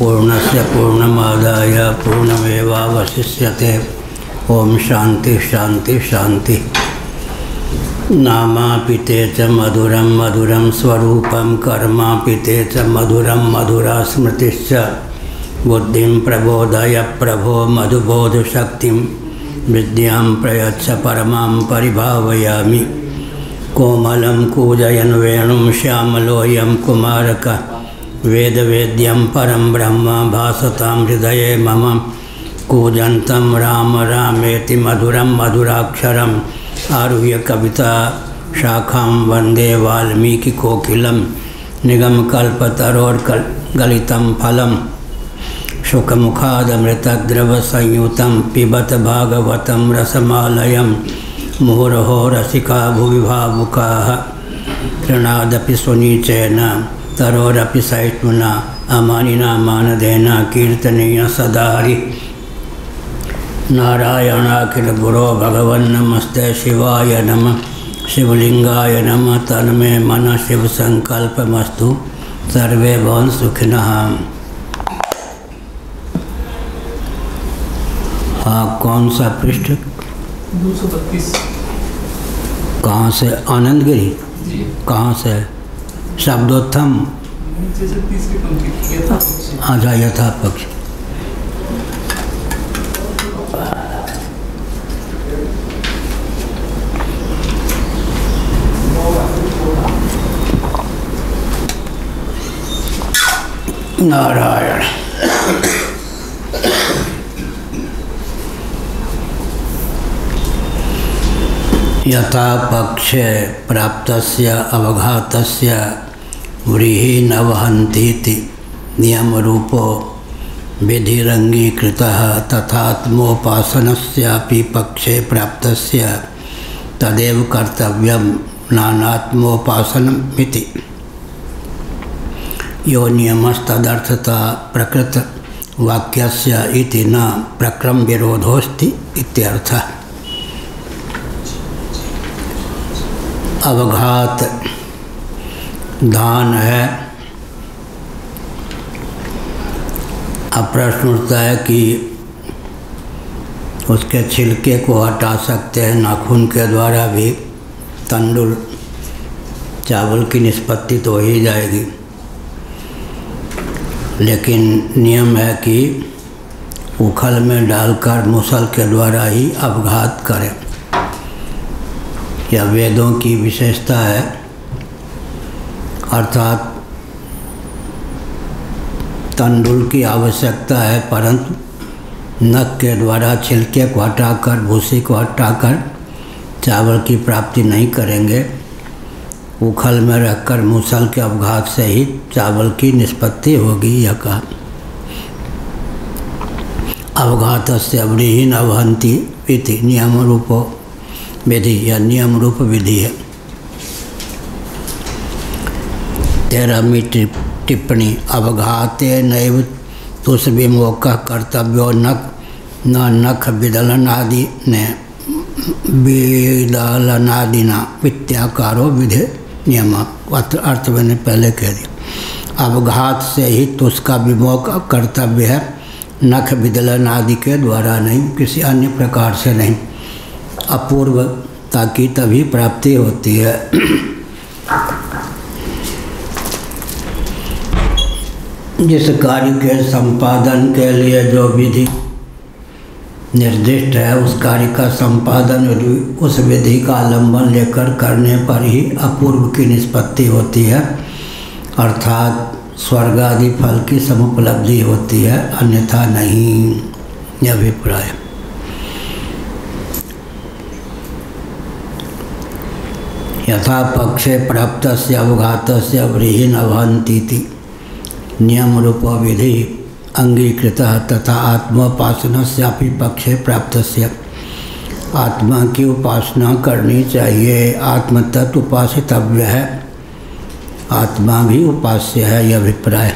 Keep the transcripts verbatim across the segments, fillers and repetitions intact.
पूर्णस्य पूर्णमादाय पूर्णमेवावशिष्यते। ओम शांति शांति शांति। नामापिते च मधुरं मधुरं स्वरूपं कर्मापिते च मधुरं मधुरा स्मृतिश्च। बुद्धिं प्रबोधय प्रभो मधुबोधशक्तिं विद्यां प्रयच्छ परमां परिभावयामि। कोमलं कूजयन् वेणुं श्यामलोऽयं कुमारकः वेदवेद्यं परं ब्रह्म भासतां हृदये मम। कूजन्तं राम रामेति मधुरं मधुराक्षरम् आरुह्य कविता शाखां वन्दे वाल्मीकिकोकिलं। निगमकल्पतरोर्कल गलितं फलं शुकमुखादमृतद्रवसंयुतं पिबत भागवतं रसमालयं। मुहुरहो रसिका भुवि भावुकाः कृणादपि सुनीचेन तरोरपि सहिष्णुना अमानिना मानदेन कीर्तनीय सदा हरि। नारायणाखिल गुरो भगवन्नमस्ते शिवाय नमः। शिवलिंगाय नमः। तन्मे मन शिव संकल्पमस्तु। सर्वे भवन्तु सुखिनः। हाँ, कौन सा पृष्ठ? दो सौ बत्तीस। कहाँ से? आनंदगिरी। कहाँ से? शब्दोत्थम। अच्छा, यथा पक्ष। नारायण। यथा पक्षे प्राप्तस्य अवघातस्य व्रीहि न वहन्तीति नियमरूपो विधिरंगीकृतः तथात्मोपासनस्यापि पक्षे प्राप्तस्य तदेव कर्तव्यं नानात्मोपासनमिति। यो नियमस्तदर्थता प्रकृतवाक्यस्य इति न प्रक्रम विरोधोस्ति इत्यर्थः। अवघात धान है। अब प्रश्न उठता है कि उसके छिलके को हटा सकते हैं नाखून के द्वारा भी। तंडुल चावल की निष्पत्ति तो हो ही जाएगी, लेकिन नियम है कि उखल में डालकर मुसल के द्वारा ही अवघात करें। यह वेदों की विशेषता है। अर्थात तंडुल की आवश्यकता है, परंतु नख के द्वारा छिलके को हटाकर भूसी को हटाकर चावल की प्राप्ति नहीं करेंगे। उखल में रखकर मूसल के अवघात से ही चावल की निष्पत्ति होगी। यह कहा अवघातस्य व्रीहि न वहन्ति इति नियम रूपो विधि। यह नियम रूप विधि है। तेरहवीं टिप्पणी। अवघाते नैव तुष्विमोकः कर्तव्यो नख न नख विदलनादि ने विदलनादिना वित्याकारो विधि नियम। अर्थ मैंने पहले कह दिया। अवघात से ही तुष्का विमोक कर्तव्य है, नख विदलन आदि के द्वारा नहीं, किसी अन्य प्रकार से नहीं। अपूर्वता की तभी प्राप्ति होती है। जिस कार्य के संपादन के लिए जो विधि निर्दिष्ट है, उस कार्य का संपादन उस विधि का अवलंबन लेकर करने पर ही अपूर्व की निष्पत्ति होती है, अर्थात स्वर्ग आदि फल की समुपलब्धि होती है, अन्यथा नहीं। यह अभिप्राय। यथा पक्षे प्राप्तस्य अवघातस्य व्रीहि न वहन्तीति नियम रूपो विधि अंगीकृतः तथा आत्मोपासनस्यापि पक्षे प्राप्तस्य। आत्मा की उपासना करनी चाहिए। आत्म तत्व उपासितव्य है, आत्मा भी उपास्य है। यह अभिप्राय।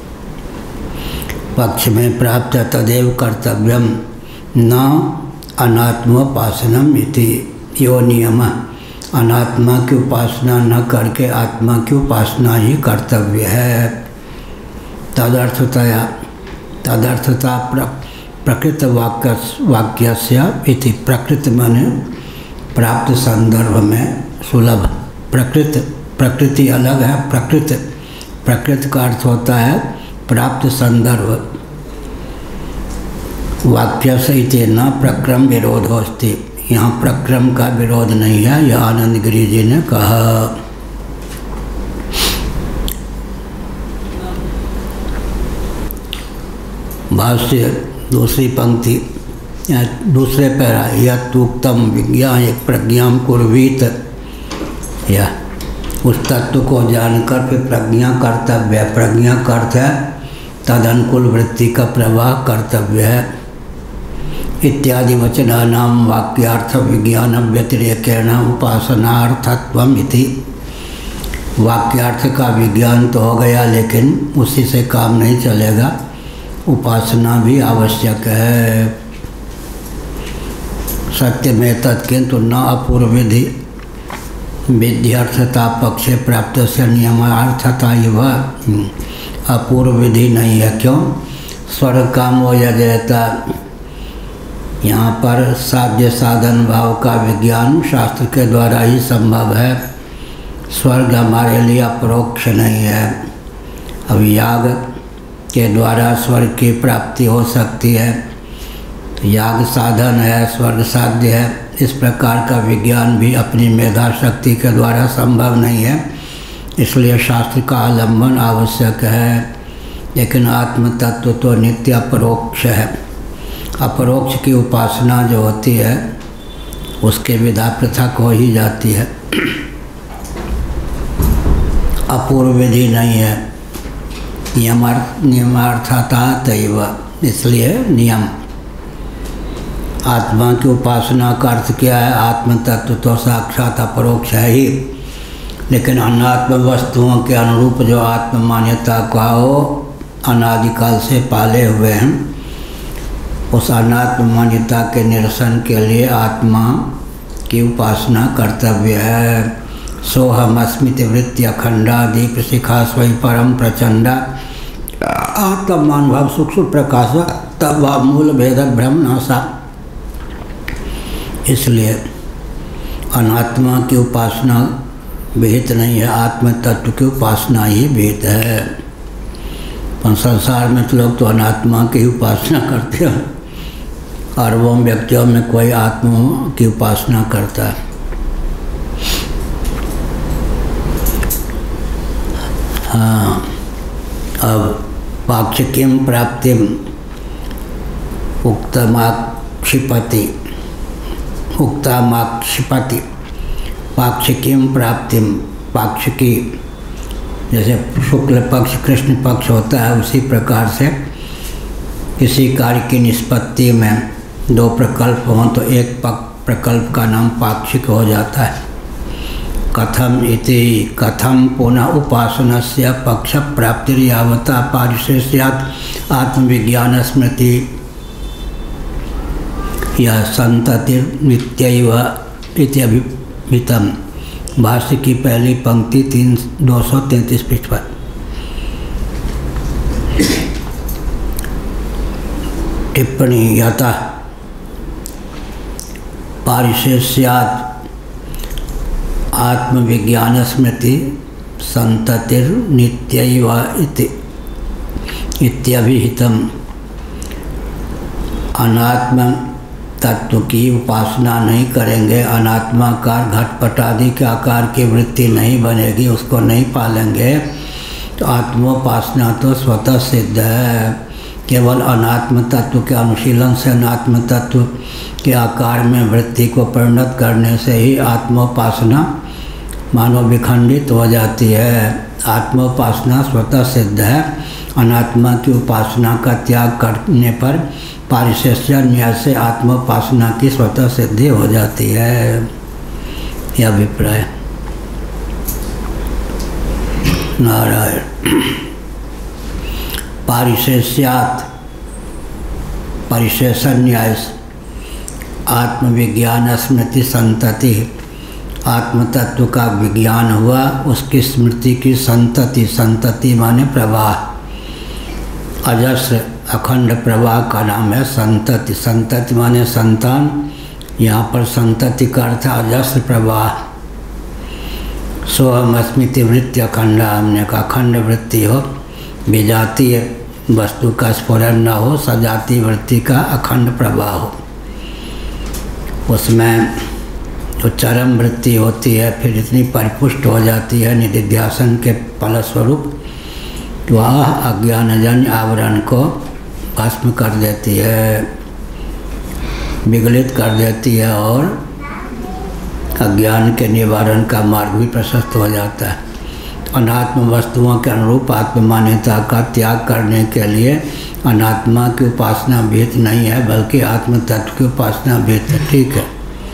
पक्ष में प्राप्त तदेव कर्तव्यम न अनात्मोपासनम इति यो नियमः। अनात्मा की उपासना न करके आत्मा की उपासना ही कर्तव्य है। तदर्थतया तदर्थता प्र प्रकृत वाक्य वाक्यस्य इति। प्रकृत माने प्राप्त संदर्भ में सुलभ। प्रकृत प्रकृति अलग है, प्रकृत प्रकृत का अर्थ होता है प्राप्त संदर्भ। वाक्य से इति न प्रक्रम विरोधो अस्ति। यहाँ प्रक्रम का विरोध नहीं है, यह आनंद गिरि जी ने कहा। भाष्य दूसरी पंक्ति या दूसरे पैरा, यत् उक्तम विज्ञा एक प्रज्ञा कुर्वीत, या उस तत्व को जानकर फिर प्रज्ञा कर्तव्य है। प्रज्ञा का अर्थ है तदनुकूल वृत्ति का प्रवाह कर्तव्य है। इत्यादि वचनानाम वाक्यार्थ विज्ञान व्यतिरेकेण उपासनार्थत्वम इति। वाक्यार्थ का विज्ञान तो हो गया, लेकिन उसी से काम नहीं चलेगा, उपासना भी आवश्यक है। सत्य में तत् किंतु न अपूर्व विधि विध्यर्थता पक्षे प्राप्त से नियमार्थता इव। अपूर्व विधि नहीं है, क्यों? स्वर्ग काम हो यजयता, यहाँ पर साध्य साधन भाव का विज्ञान शास्त्र के द्वारा ही संभव है। स्वर्ग हमारे लिए अपरोक्ष नहीं है। अब याग के द्वारा स्वर्ग की प्राप्ति हो सकती है, याग साधन है, स्वर्ग साध्य है। इस प्रकार का विज्ञान भी अपनी मेधा शक्ति के द्वारा संभव नहीं है, इसलिए शास्त्र का आलम्बन आवश्यक है। लेकिन आत्म तत्व तो नित्य अपरोक्ष है। अपरोक्ष की उपासना जो होती है उसके विधा पृथक हो ही जाती है, अपूर्व विधि नहीं है। नियमार्थ नियमार्थता तैव, इसलिए नियम। आत्मा की उपासना का अर्थ क्या है? आत्म तत्व तो साक्षात अपरोक्ष है ही, लेकिन अनात्म वस्तुओं के अनुरूप जो आत्म मान्यता का हो अनादिकाल से पाले हुए हैं, उस अनात्म मान्यता के निरसन के लिए आत्मा की उपासना कर्तव्य है। सोहमस्मित वृत्ति अखंडा दीप शिखा स्वयं परम प्रचंडा आत्मानुभव सूक्ष्म प्रकाश तब मूल भेद भ्रम नासा। इसलिए अनात्मा की उपासना विहित नहीं है, आत्म तत्व की उपासना ही विहित है। पर संसार में तो लोग तो अनात्मा की उपासना करते हैं, अरबों व्यक्तियों में कोई आत्मा की उपासना करता है। हाँ, अब पाक्षिकीम प्राप्तिम उक्तमाक्षिपति उक्तमाक्षिपति पाक्षिकीम प्राप्तिम। पाक्षिकी जैसे शुक्ल पक्ष कृष्ण पक्ष होता है, उसी प्रकार से किसी कार्य की निष्पत्ति में दो प्रकल्प हों तो एक प्रकल्प का नाम पाक्षिक हो जाता है। कथम इति कथम पुनः उपासनस्य पक्ष प्राप्तिर्यावता पारिशेष्यात् आत्मविज्ञान स्मृति यह संततिर्नित्यैव इति अभिहितम्। भाष्य की पहली पंक्ति तीन दो सौ तैंतीस पृष्ठ पर। टिप्पणी यतः पारिशेष्यात् आत्मविज्ञान स्मृति संततिर्नित्यैव इति इत्यभिहितम्। अनात्म तत्व की उपासना नहीं करेंगे, अनात्माकार घटपट आदि के आकार की वृत्ति नहीं बनेगी, उसको नहीं पालेंगे, तो आत्मोपासना तो स्वतः सिद्ध है। केवल अनात्म तत्व के अनुशीलन से अनात्म तत्व के आकार में वृत्ति को परिणत करने से ही आत्मोपासना मानो विखंडित हो जाती है। आत्मोपासना स्वतः सिद्ध है। अनात्मा की उपासना का त्याग करने पर पारिशेष्य न्याय से आत्मोपासना की स्वतः सिद्धि हो जाती है। यह अभिप्राय। नारायण। पारिशेष्यात् परिशेषण न्याय आत्मविज्ञान स्मृति संतति। आत्मतत्व का विज्ञान हुआ, उसकी स्मृति की संतति, संतति माने प्रवाह। अजस्र अखंड प्रवाह का नाम है संतति। संतति माने संतान, यहाँ पर संतति का अर्थ अजस्र प्रवाह। सोहम अस्मिति वृत्ति अखंडा, हमने का अखंड वृत्ति हो, विजातीय वस्तु का स्फुरन न हो, सजातीय वृत्ति का अखंड प्रवाह हो। उसमें जो चरम वृत्ति होती है फिर इतनी परिपुष्ट हो जाती है निधिध्यासन के फलस्वरूप, वह अज्ञानजन्य आवरण को भस्म कर देती है, विगलित कर देती है और अज्ञान के निवारण का मार्ग भी प्रशस्त हो जाता है। अनात्म वस्तुओं के अनुरूप आत्म मान्यता का त्याग करने के लिए अनात्मा की उपासना भेद नहीं है, बल्कि आत्म तत्व की उपासना भेद है। ठीक है।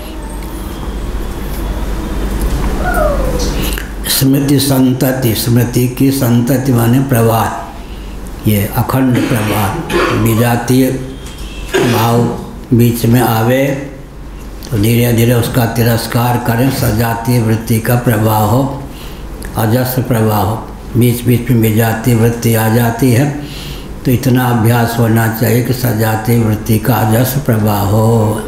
स्मृति संतति, स्मृति की संतति माने प्रवाह, ये अखंड प्रवाह। विजातीय भाव बीच में आवे तो धीरे धीरे उसका तिरस्कार करें, सजातीय वृत्ति का प्रवाह हो, अजस्र प्रवाह हो। बीच बीच में विजातीय वृत्ति आ जाती है तो इतना अभ्यास होना चाहिए कि सजातीय वृत्ति का अजस्र प्रवाह हो।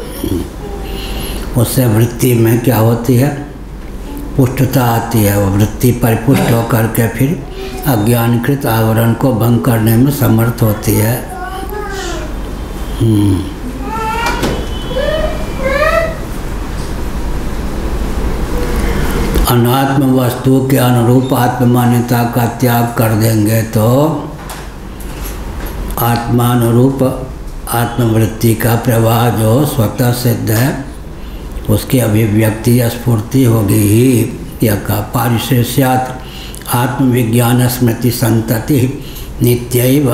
उससे वृत्ति में क्या होती है, पुष्टता आती है। वो वृत्ति परिपुष्ट होकर के फिर अज्ञानकृत आवरण को भंग करने में समर्थ होती है। अनात्म वस्तु के अनुरूप आत्मान्यता का त्याग कर देंगे तो आत्मानुरूप आत्मवृत्ति का प्रवाह जो स्वतः सिद्ध है उसकी अभिव्यक्ति या स्फूर्ति होगी ही। यह का पारिशेष्यात् आत्मविज्ञान स्मृति संतति नित्यैव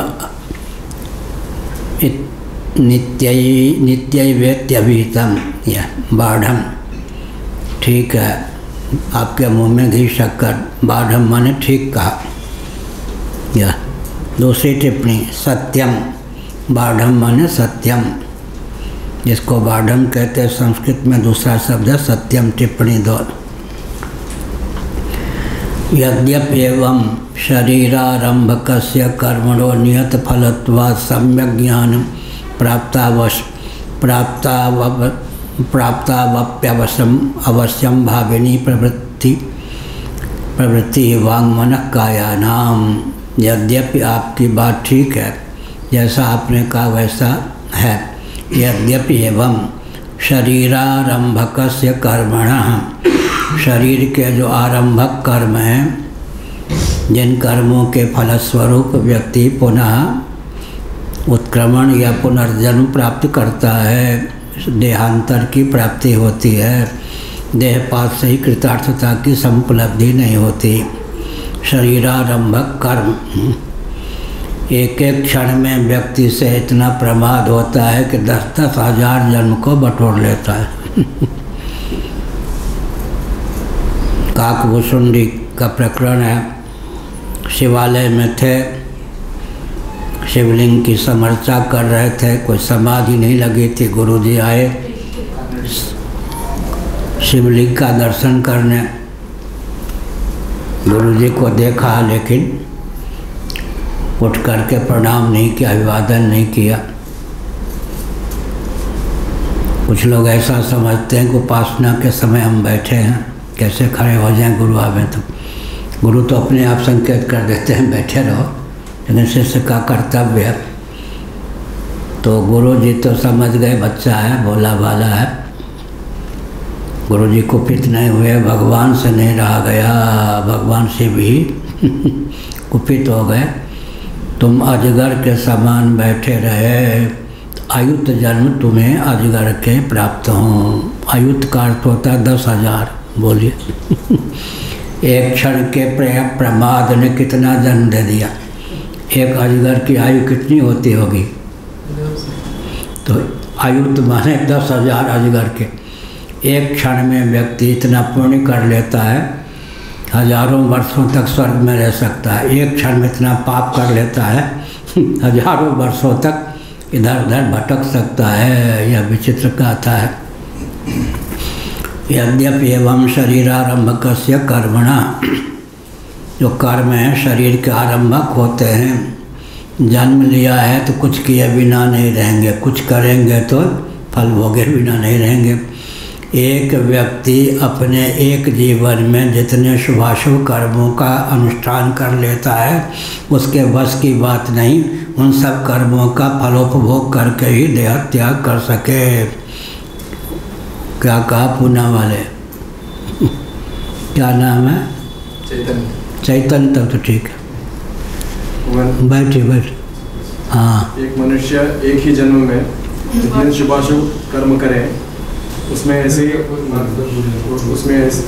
नित्यै नित्यैवेत्यभिहितम् यह बाढ़म। ठीक है, आपके मुंह में घी शक्कर, बाढ़म माने ठीक कहा। यह दूसरी टिप्पणी सत्यम, बाढ़म माने सत्यम, जिसको बाढ़म कहते हैं संस्कृत में दूसरा शब्द है सत्यम। टिप्पणी दो, यद्यप्येवं शरीरारंभकस्य कर्मणो नियत फलत्वात् सम्यक् ज्ञानं प्राप्तावश प्राप्ताव प्राप्तावप्यवश्यम अवश्यम भाविनी प्रवृत्ति प्रवृत्ति वाङ्मनः कायानाम। यद्यपि आपकी बात ठीक है, जैसा आपने कहा वैसा है। यद्यपि एवं शरीरारंभकस्य कर्मणः, शरीर के जो आरंभक कर्म हैं, जिन कर्मों के फलस्वरूप व्यक्ति पुनः उत्क्रमण या पुनर्जन्म प्राप्त करता है, देहांतर की प्राप्ति होती है, देहपात से ही कृतार्थता की संपलब्धि नहीं होती। शरीरारंभक कर्म, एक एक क्षण में व्यक्ति से इतना प्रमाद होता है कि दस दस हजार जन्म को बटोर लेता है। काकभूषुंडी का प्रकरण है। शिवालय में थे, शिवलिंग की समर्चा कर रहे थे, कोई समाधि नहीं लगी थी। गुरुजी आए शिवलिंग का दर्शन करने, गुरुजी को देखा लेकिन उठ करके प्रणाम नहीं किया, अभिवादन नहीं किया। कुछ लोग ऐसा समझते हैं कि उपासना के समय हम बैठे हैं, कैसे खड़े हो जाएं गुरु आवे तो। गुरु तो अपने आप संकेत कर देते हैं बैठे रहो, लेकिन शिष्य का कर्तव्य है। तो गुरु जी तो समझ गए बच्चा है, भोला भाला है। गुरु जी कुपित नहीं हुए, भगवान से नहीं रहा गया, भगवान शिव ही कुपित हो गए। तुम अजगर के समान बैठे रहे, आयुत जन्म तुम्हें अजगर के प्राप्त हों। आयुत का अर्थ होता है दस हजार। बोलिए एक क्षण के प्रेम प्रमाद ने कितना जन्म दे दिया। एक अजगर की आयु कितनी होती होगी? तो आयु तो माने दस हजार अजगर के। एक क्षण में व्यक्ति इतना पुण्य कर लेता है, हजारों वर्षों तक स्वर्ग में रह सकता है। एक क्षण में इतना पाप कर लेता है, हजारों वर्षों तक इधर उधर भटक सकता है। यह विचित्र कथा है। यद्यपि एवं शरीरारंभकस्य कर्मणा, जो कर्म है शरीर के आरंभक होते हैं, जन्म लिया है तो कुछ किए बिना नहीं रहेंगे, कुछ करेंगे तो फल भोगे बिना नहीं रहेंगे। एक व्यक्ति अपने एक जीवन में जितने शुभाशुभ कर्मों का अनुष्ठान कर लेता है उसके बस की बात नहीं उन सब कर्मों का फलोपभोग करके ही देह त्याग कर सके। क्या कहा पूना वाले? क्या नाम है? चैतन्य। चैतन्य, तब तो ठीक है। बैठिए बैठिए। हाँ, एक मनुष्य एक ही जन्म में जितने शुभाशुभ कर्म करे उसमें ऐसी उसमें ऐसी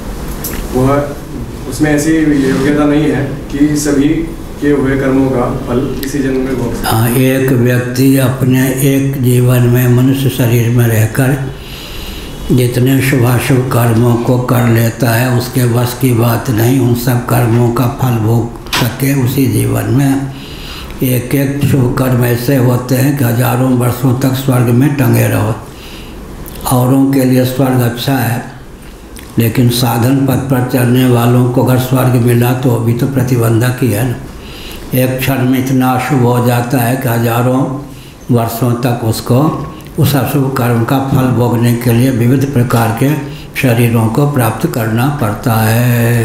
वह उसमें ऐसी योग्यता नहीं है कि सभी के हुए कर्मों का फल इसी जन्म में भोग। हाँ, एक व्यक्ति अपने एक जीवन में मनुष्य शरीर में रहकर जितने शुभाशुभ कर्मों को कर लेता है उसके बस की बात नहीं उन सब कर्मों का फल भोग सके उसी जीवन में। एक एक शुभ कर्म ऐसे होते हैं कि हजारों वर्षों तक स्वर्ग में टंगे रहो। औरों के लिए स्वर्ग अच्छा है, लेकिन साधन पथ पर चलने वालों को अगर स्वर्ग मिला तो अभी तो प्रतिबंधक ही है ना। एक क्षण में इतना अशुभ हो जाता है कि हजारों वर्षों तक उसको उस अशुभ कर्म का फल भोगने के लिए विविध प्रकार के शरीरों को प्राप्त करना पड़ता है।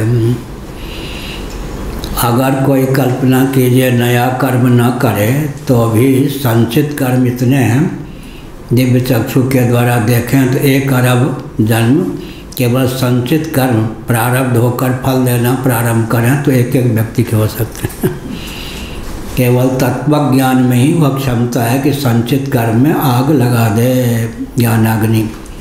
अगर कोई कल्पना कीजिए नया कर्म न करे तो भी संचित कर्म इतने हैं, दिव्य चक्षु के द्वारा देखें तो एक अरब जन्म केवल संचित कर्म प्रारब्ध होकर फल देना प्रारंभ करें तो एक एक व्यक्ति के हो सकते हैं। केवल तत्व ज्ञान में ही वह क्षमता है कि संचित कर्म में आग लगा दे ज्ञानाग्नि,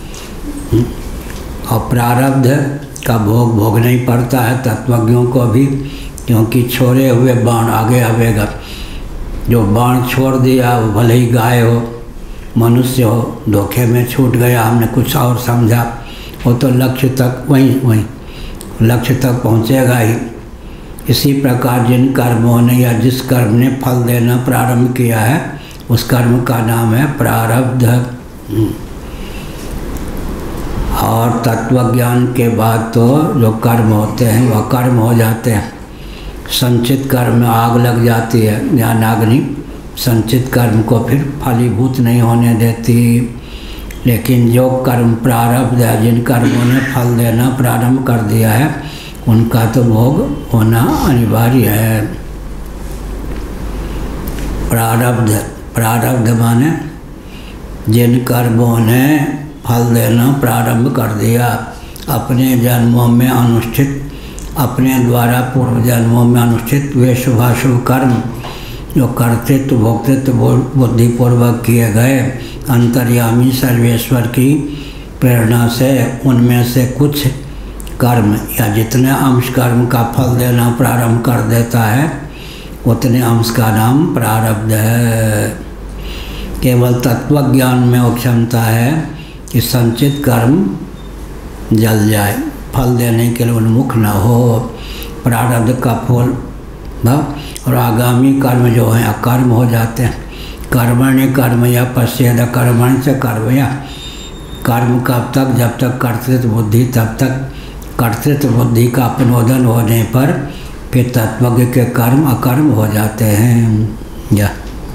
और प्रारब्ध का भोग भोगना ही पड़ता है तत्वज्ञों को भी, क्योंकि छोड़े हुए बाण आगे आवेगा। जो बाण छोड़ दिया वो भले ही गाय हो मनुष्य हो, धोखे में छूट गया, हमने कुछ और समझा, वो तो लक्ष्य तक वहीं वहीं लक्ष्य तक पहुँचेगा ही। इसी प्रकार जिन कर्मों ने या जिस कर्म ने फल देना प्रारंभ किया है उस कर्म का नाम है प्रारब्ध। और तत्वज्ञान के बाद तो जो कर्म होते हैं वह कर्म हो जाते हैं। संचित कर्म में आग लग जाती है ज्ञानाग्नि, संचित कर्म को फिर फलीभूत नहीं होने देती। लेकिन जो कर्म प्रारब्ध है, जिन कर्मों ने फल देना प्रारंभ कर दिया है उनका तो भोग होना अनिवार्य है। प्रारब्ध प्रारब्ध माने जिन कर्मों ने फल देना प्रारंभ कर दिया, अपने जन्मों में अनुष्ठित अपने द्वारा पूर्व जन्मों में अनुष्ठित वे शुभाशुभ कर्म जो कर्तृत्व भोक्तृत्व बुद्धिपूर्वक किए गए अंतर्यामी सर्वेश्वर की प्रेरणा से, उनमें से कुछ कर्म या जितने अंश कर्म का फल देना प्रारंभ कर देता है उतने अंश का नाम प्रारब्ध है। केवल तत्वज्ञान में वो क्षमता है कि संचित कर्म जल जाए, फल देने के लिए उन्मुख न हो। प्रारब्ध का फल और आगामी कर्म जो हैं अकर्म हो जाते हैं। कर्मण्य कर्म या पश्चेद कर्मण्य से कर्म या कर्म कब तक, जब तक कर्तृत्व बुद्धि, तब तक कर्तृत्व बुद्धि का अपनोदन होने पर फिर तत्वज्ञ के कर्म अकर्म हो जाते हैं। या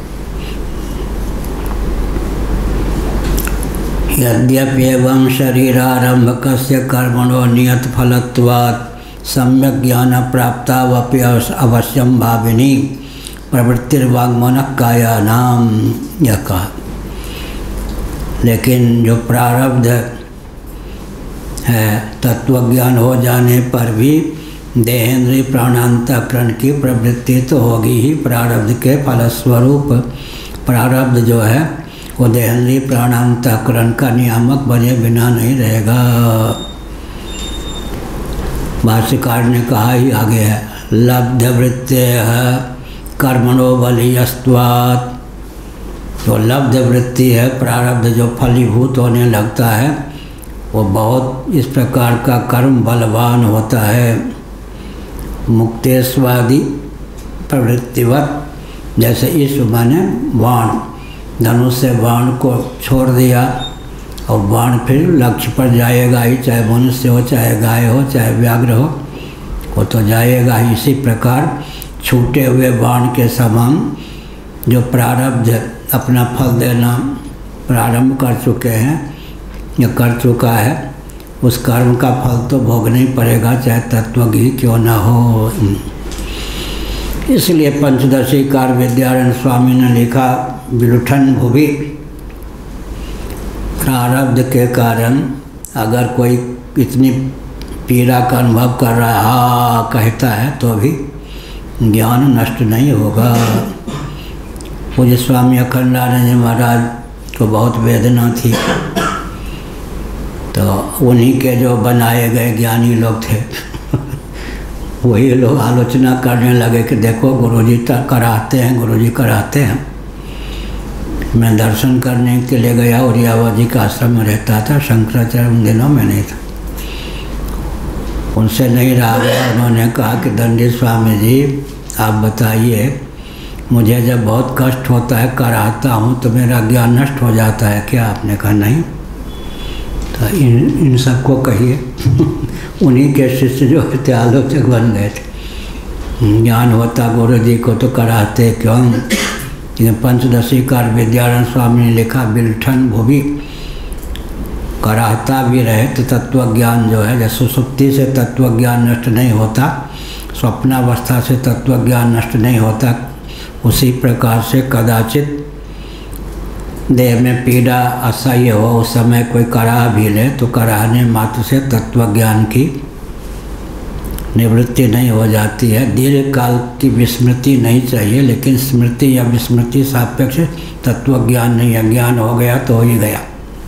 यद्यप्येवं शरीरारंभकस्य कर्मणो नियत फलत्वात् सम्यक ज्ञान प्राप्तावपि अवश्यम भाविनी प्रवृत्तिर्वाङ्मनः कायानाम, यह कहा। लेकिन जो प्रारब्ध है तत्वज्ञान हो जाने पर भी देहेंद्रिय प्राणांतकरण की प्रवृत्ति तो होगी ही। प्रारब्ध के फलस्वरूप प्रारब्ध जो है वो देहेंद्रिय प्राणांतकरण का नियामक बने बिना नहीं रहेगा। भाष्यकार ने कहा ही आगे है, लब्ध वृत्ते है कर्मणो बलीयस्त्वात्। जो लब्ध वृत्ति है प्रारब्ध जो फलीभूत होने लगता है वो बहुत इस प्रकार का कर्म बलवान होता है। मुक्तेश्वादी प्रवृत्तिवत, जैसे इस माने बाण, धनुष से बाण को छोड़ दिया और बाण फिर लक्ष्य पर जाएगा ही, चाहे मनुष्य हो चाहे गाय हो चाहे व्याघ्र हो, वो तो जाएगा ही। इसी प्रकार छूटे हुए बाण के समान जो प्रारब्ध अपना फल देना प्रारंभ कर चुके हैं या कर चुका है, उस कर्म का फल तो भोगना ही पड़ेगा, चाहे तत्वज्ञ क्यों ना हो। इसलिए पंचदशी कार विद्यारण्य स्वामी ने लिखा, विलुठन भुवि, प्रारब्ध के कारण अगर कोई इतनी पीड़ा का अनुभव कर रहा है, हाँ कहता है, तो भी ज्ञान नष्ट नहीं होगा। पूज्य स्वामी अखंडानंद जी महाराज को बहुत वेदना थी, तो उन्हीं के जो बनाए गए ज्ञानी लोग थे वही लोग आलोचना करने लगे कि देखो गुरुजी कराते हैं, गुरुजी कराते हैं। मैं दर्शन करने के लिए गया, उरियावा जी का आश्रम में रहता था, शंकराचार्य उन दिनों में नहीं था। उनसे नहीं रहा गया, उन्होंने कहा कि दंडी स्वामी जी आप बताइए, मुझे जब बहुत कष्ट होता है कराता हूँ तो मेरा ज्ञान नष्ट हो जाता है क्या? आपने कहा नहीं। तो इन इन सबको कहिए उन्हीं के शिष्य जो थे आलोचक बन गए थे। ज्ञान होता गुरु जी को तो कराते क्यों? लेकिन पंचदशी कार विद्यारण्य स्वामी ने लिखा, विलुठन भुवि, कराता भी रहे तो तत्वज्ञान जो है, जैसे सुसुप्ति से तत्वज्ञान नष्ट नहीं होता, स्वप्नावस्था से तत्वज्ञान नष्ट नहीं होता, उसी प्रकार से कदाचित देह में पीड़ा असह्य हो, उस समय कोई करा भी ले तो कराने मात्र से तत्वज्ञान की निवृत्ति नहीं हो जाती है। दीर्घ काल की विस्मृति नहीं चाहिए, लेकिन स्मृति या विस्मृति सापेक्ष तत्वज्ञान नहीं है। ज्ञान हो गया तो हो ही गया।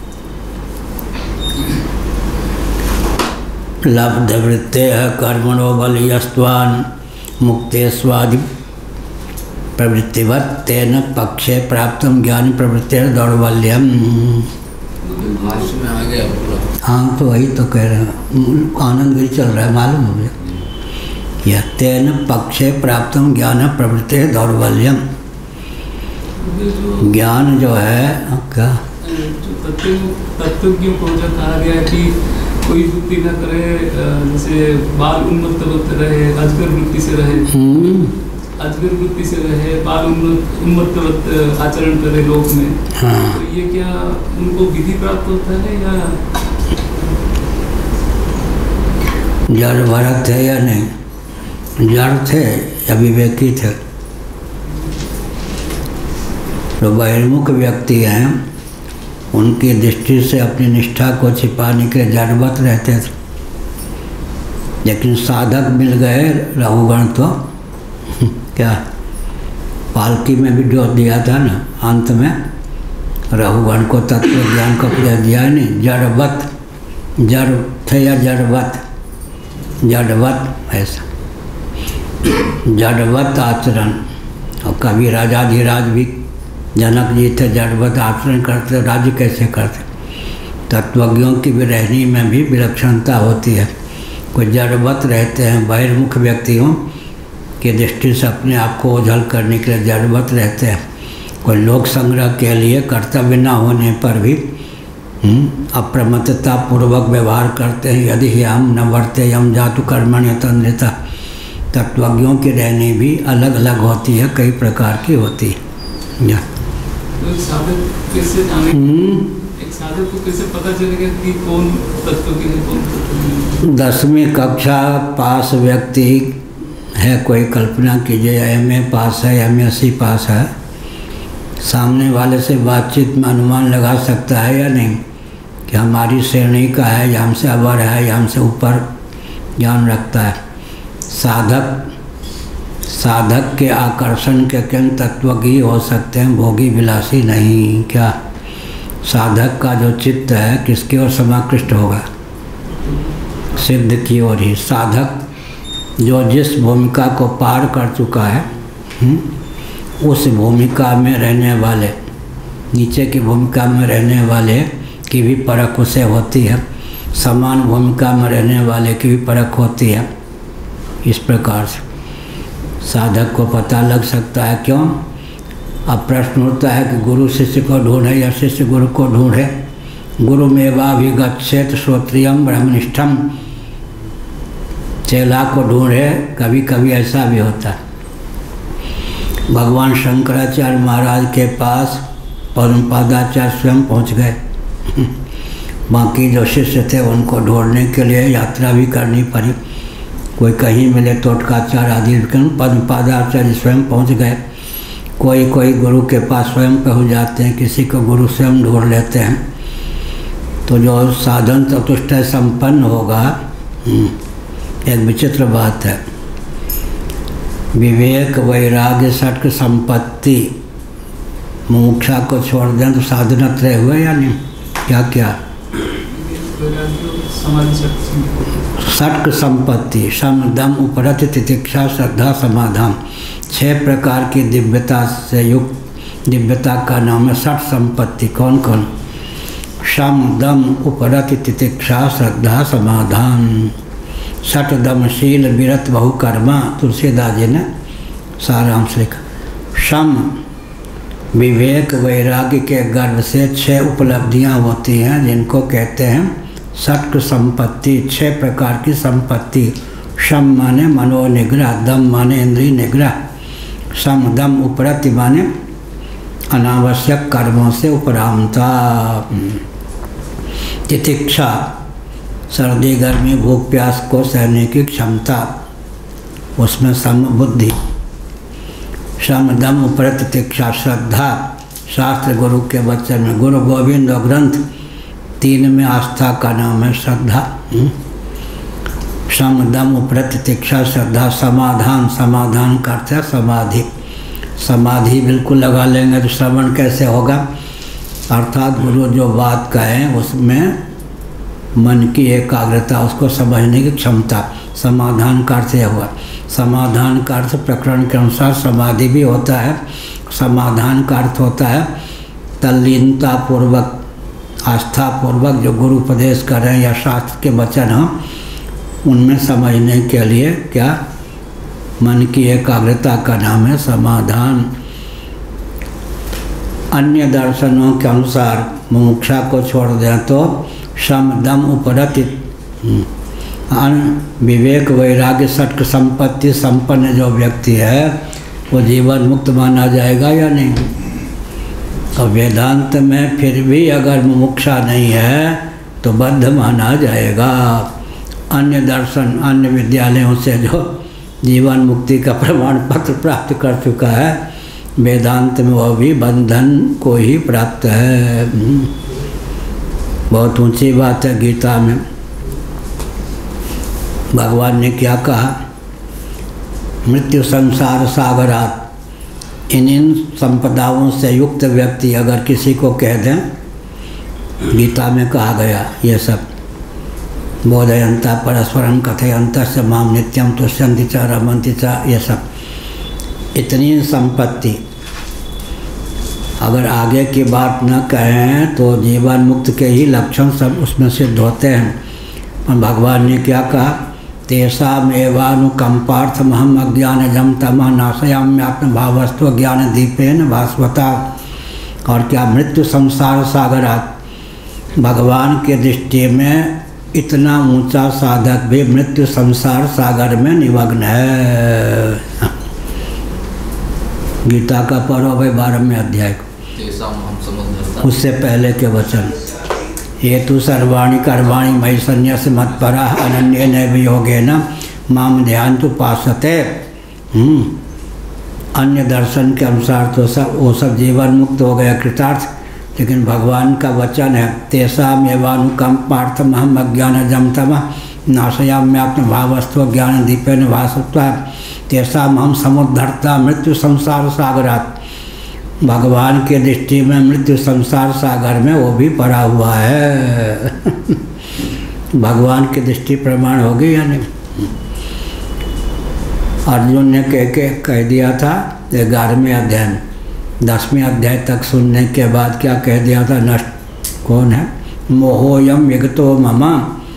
लब्ध वृत्ते कर्मणो बलियस्त्वान् मुक्ते स्वादि प्रवृत्तिवत् तेन पक्षे प्राप्तम ज्ञान प्रवृत्तिर दौर्बल्यम। हाँ तो वही तो कह रहे हैं, आनंद गिरी चल रहा है, मालूम हो गया। यह तेन पक्षे प्राप्तम ज्ञान प्रवृत्तिर दौर्बल्यम। ज्ञान जो है क्या, तत्वज्ञों को जो कहा गया कि कोई वृत्ति न करे, जैसे बाल उन्मत्त रहे, अजगर वृत्ति से रहे, अजगर वृत्ति से रहे, बाल उन्मत्त आचरण करे लोक में। हाँ। तो ये क्या उनको विधि प्राप्त होता है या जड़ भरत थे या नहीं? जड़ थे या विवेकी थे? जो बहिर्मुख व्यक्ति हैं उनकी दृष्टि से अपनी निष्ठा को छिपाने के जड़वत रहते थे, लेकिन साधक मिल गए रघुगण तो क्या पालकी में भी जोत दिया था ना, अंत में रघुगण को तत्व ज्ञान का उपदेश दिया नहीं। जड़वत, जड़ थे या जड़वत? जड़वत, ऐसा जड़वत आचरण। और कभी राजाधिराज भी जनक जी थे, जड़वत आचरण करते, राज्य कैसे करते? तत्वज्ञों की भी रहनी में भी विलक्षणता होती है। कोई जड़वत रहते हैं, बहिर्मुख व्यक्तियों की दृष्टि से अपने आप को ओझल करने के लिए जड़वत रहते हैं। कोई लोक संग्रह के लिए कर्तव्य न होने पर भी अप्रमत्तता पूर्वक व्यवहार करते हैं। यदि हम न वर्ते हम जातु कर्मण्य तंद्रिता। तत्वज्ञों की रहनी भी अलग अलग होती है, कई प्रकार की होती है। तो साधक कैसे जाने, एक साधक को कैसे पता चलेगा कि कौन तत्वज्ञ है कौन तत्वज्ञ? दसवीं कक्षा पास व्यक्ति है, कोई कल्पना कीजिए एम ए पास है, एम एस सी पास है, सामने वाले से बातचीत में अनुमान लगा सकता है या नहीं कि हमारी श्रेणी का है या हमसे अवर है या हमसे ऊपर ज्ञान रखता है। साधक साधक के आकर्षण के केंद्र तत्वज्ञ हो सकते हैं, भोगी विलासी नहीं। क्या साधक का जो चित्त है किसकी ओर समाकृष्ट होगा? सिद्ध की ओर ही। साधक जो जिस भूमिका को पार कर चुका है, उस भूमिका में रहने वाले, नीचे की भूमिका में रहने वाले की भी परख उसे होती है, समान भूमिका में रहने वाले की भी परख होती है। इस प्रकार से साधक को पता लग सकता है। क्यों? अब प्रश्न उठता है कि गुरु शिष्य को ढूंढे या शिष्य गुरु को ढूंढे। गुरु मेवाभिगच्छेत श्रोत्रियम ब्रह्मनिष्ठम। चेला को ढूंढे, कभी कभी ऐसा भी होता है। भगवान शंकराचार्य महाराज के पास पद्मपादाचार्य स्वयं पहुंच गए। बाकी जो शिष्य थे उनको ढूंढने के लिए यात्रा भी करनी पड़ी। कोई कहीं मिले टोटकाचार्य आदि, पद्मपादाचार्य स्वयं पहुंच गए। कोई कोई गुरु के पास स्वयं पहुंच जाते हैं, किसी को गुरु स्वयं ढूंढ लेते हैं। तो जो साधन चतुष्ट संपन्न होगा, एक विचित्र बात है, विवेक वैराग्य षट्क संपत्ति, मुमुक्षा को छोड़ दें तो साधनत्रय हुए या नहीं? क्या क्या? षट्क संपत्ति, सम दम उपरत तितिक्षा श्रद्धा समाधान, छह प्रकार की दिव्यता से युक्त दिव्यता का नाम है षट संपत्ति। कौन कौन? सम दम उपरत तितिक्षा श्रद्धा समाधान। षट दमशील विरत बहुकर्मा, तुलसीदास जी ने सारांश लिखा। सम विवेक वैराग्य के गर्भ से छह उपलब्धियां होती हैं जिनको कहते हैं षट्क संपत्ति, छह प्रकार की संपत्ति। सम माने मनोनिग्रह, दम माने इंद्रिय निग्रह, सम दम उपरति माने अनावश्यक कर्मों से उपरामता। तितिक्षा सर्दी गर्मी भूख प्यास को सहने की क्षमता, उसमें सम बुद्धि। सम दम उपरत तितिक्षा श्रद्धा, शास्त्र गुरु के वचन में, गुरु गोविंद और ग्रंथ तीन में आस्था का नाम है श्रद्धा। सम दम उपरत तितिक्षा श्रद्धा। समाधान, समाधान करते हैं समाधि। समाधि बिल्कुल लगा लेंगे तो श्रवण कैसे होगा? अर्थात गुरु जो बात कहें उसमें मन की एकाग्रता, उसको समझने की क्षमता। समाधान का अर्थ हुआ, समाधान का अर्थ प्रकरण के अनुसार समाधि भी होता है। समाधान का अर्थ होता है तल्लीनता पूर्वक, आस्था पूर्वक जो गुरु उपदेश कर रहे हैं या शास्त्र के वचन हों उनमें समझने के लिए क्या मन की एकाग्रता का नाम है समाधान। अन्य दर्शनों के अनुसार मुमुक्षा को छोड़ दें तो सम दम उपरति विवेक वैराग्य षट्क संपत्ति संपन्न जो व्यक्ति है वो जीवन मुक्त माना जाएगा या नहीं? और वेदांत में फिर भी अगर मुमुक्षा नहीं है तो बद्ध माना जाएगा। अन्य दर्शन, अन्य विद्यालयों से जो जीवन मुक्ति का प्रमाण पत्र प्राप्त कर चुका है, वेदांत में वह भी बंधन को ही प्राप्त है। बहुत ऊंची बात है। गीता में भगवान ने क्या कहा? मृत्यु संसार सागरात, इन इन संपदाओं से युक्त व्यक्ति अगर किसी को कह दें, गीता में कहा गया ये सब, बोधयंता परस्परम कथयंता स माम नित्यम तुष्यन्ति च रमन्ति च, ये सब इतनी संपत्ति अगर आगे की बात न कहें तो जीवन मुक्त के ही लक्षण सब उसमें सिद्ध होते हैं। और भगवान ने क्या कहा? तेषाम एवानुकंपार्थम हम अज्ञान जम तमा नाशयाम्यात्म भावस्तु ज्ञान दीपेन भास्वता। और क्या? मृत्यु संसार सागरात, भगवान के दृष्टि में इतना ऊंचा साधक भी मृत्यु संसार सागर में निमग्न है। गीता का पढ़ो भाई बारहवें अध्याय को, उससे पहले के वचन। ये तो सर्वाणी कर्माणि मयि संन्यास मत्परा अनन्य नैव योगेन माम ध्यान तो पासते। अन्य दर्शन के अनुसार तो सब वो सब जीवन मुक्त हो गया, कृतार्थ। लेकिन भगवान का वचन है तेषाम एवानुकंपार्थम हम अज्ञान जमतम नाशयाम्यात्म भावस्तु ज्ञान दीपेन भास्वता तेषाम हम समुद्धरता मृत्यु संसार सागरात। भगवान के दृष्टि में मृत्यु संसार सागर में वो भी पड़ा हुआ है। भगवान की दृष्टि प्रमाण होगी या नहीं? अर्जुन ने कह के कह दिया था ग्यारहवें अध्याय में, दसवें अध्याय तक सुनने के बाद क्या कह दिया था? नष्ट कौन है? मोहोयम विगतो ममा,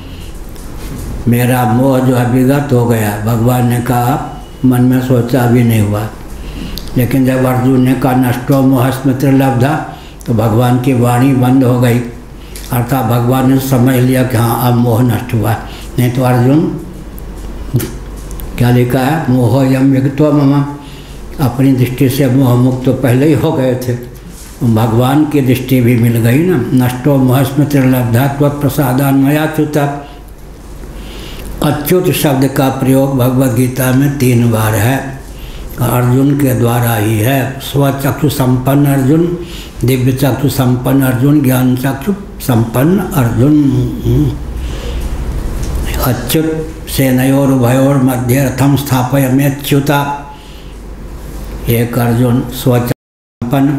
मेरा मोह जो है विगत हो गया। भगवान ने कहा मन में सोचा भी नहीं हुआ। लेकिन जब अर्जुन ने कहा नष्टो मोह स्मृति लब्धा, तो भगवान की वाणी बंद हो गई। अर्थात भगवान ने समझ लिया कि हाँ अब मोह नष्ट हुआ। नहीं तो अर्जुन क्या लिखा है? मोहोयम विगतो ममा, अपनी दृष्टि से मोहमुक्त तो पहले ही हो गए थे, भगवान की दृष्टि भी मिल गई ना। नष्टो मोहस्मृतिर्लब्धा त्वत्प्रसादान्मयाच्युत। अच्युत शब्द का प्रयोग भगवद गीता में तीन बार है, अर्जुन के द्वारा ही है। स्वचक्षु संपन्न अर्जुन, दिव्य चक्षु संपन्न अर्जुन, ज्ञान चक्षु संपन्न अर्जुन। अच्युत सेनयोर उभयोर मध्य रथम स्थापयम्यच्युता। एक अर्जुन स्वचक्षु संपन्न,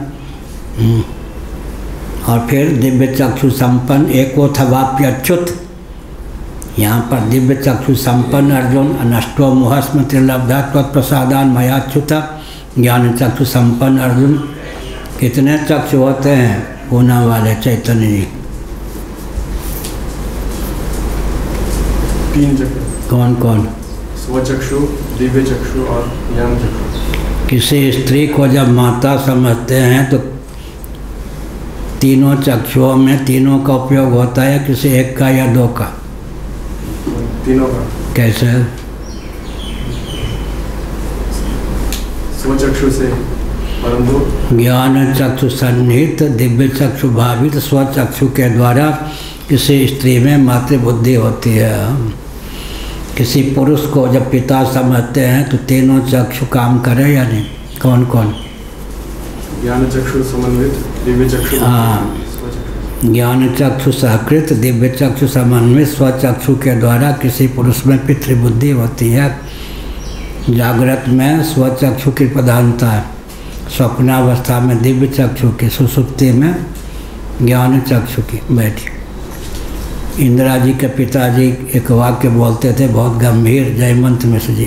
और फिर दिव्य चक्षु संपन्न एकोथवाप्यच्युत। यहाँ पर दिव्य चक्षु संपन्न अर्जुन, नष्टो मोहस्मृतिर्लब्धा त्वत्प्रसादान् मयाच्युता। ज्ञान चक्षु संपन्न अर्जुन। कितने चक्षु होते हैं पूना वाले चैतन्य जी? तीन चक्षु। कौन कौन? स्वचक्षु, दिव्य चक्षु और ज्ञान चक्षु। किसी स्त्री को जब माता समझते हैं तो तीनों चक्षुओं में तीनों का उपयोग होता है, किसी एक का या दो का? तीनों का। कैसे? स्वचक्षु से, परंतु ज्ञान चक्षु सन्निहित, दिव्य चक्षु भावित स्वचक्षु के द्वारा किसी स्त्री में मातृबुद्धि होती है। किसी पुरुष को जब पिता समझते हैं तो तीनों चक्षु काम करे या नहीं? कौन कौन? ज्ञान चक्षु समन्वित, दिव्य चक्षु। हाँ, ज्ञान चक्षु सहकृत, दिव्य चक्षु समन्वित स्वचक्षु के द्वारा किसी पुरुष में पितृबुद्धि होती है। जागृत में स्वचक्षु की प्रधानता है, स्वप्नावस्था में दिव्य चक्षु की, सुसुप्ति में ज्ञान चक्षु की। बैठी इंदिरा जी के पिताजी एक वाक्य बोलते थे बहुत गंभीर, जयमंत मिश्र जी।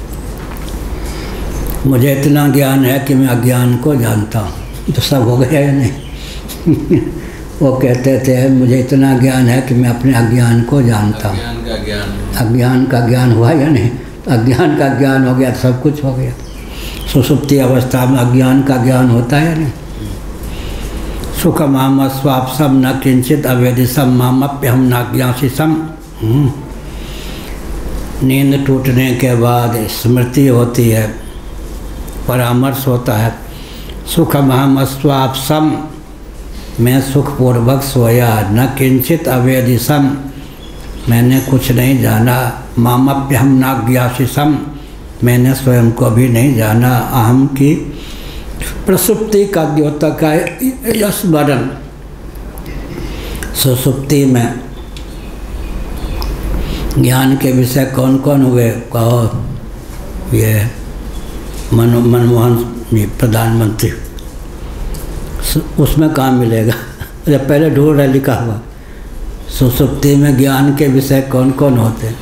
मुझे इतना ज्ञान है कि मैं अज्ञान को जानता हूँ। तो सब हो गया या नहीं? वो कहते थे मुझे इतना ज्ञान है कि मैं अपने अज्ञान को जानता हूँ। अज्ञान का ज्ञान, अज्ञान का ज्ञान हुआ या नहीं? अज्ञान का ज्ञान हो गया तो सब कुछ हो गया। सुसुप्ति अवस्था में अज्ञान का ज्ञान होता है नहीं? सुख माम स्वापसम न किंचित अवेदिसम मामप्यहम नाज्ञासिसम। नींद टूटने के बाद स्मृति होती है, परामर्श होता है। सुख माम स्वापसम, मैं सुखपूर्वक सोया, न किंचित अवेदिसम, मैंने कुछ नहीं जाना। मामप्यहम नाज्ञासिसम, मैंने स्वयं को भी नहीं जाना। अहम की प्रसुप्ति का द्योतक है स्मरण। सुसुप्ति में ज्ञान के विषय कौन कौन हुए? कहो। ये मनो मनमोहन जी प्रधानमंत्री, उसमें कहाँ मिलेगा? जब पहले ढूंढ रहा लिखा हुआ। सुसुप्ति में ज्ञान के विषय कौन कौन होते हैं?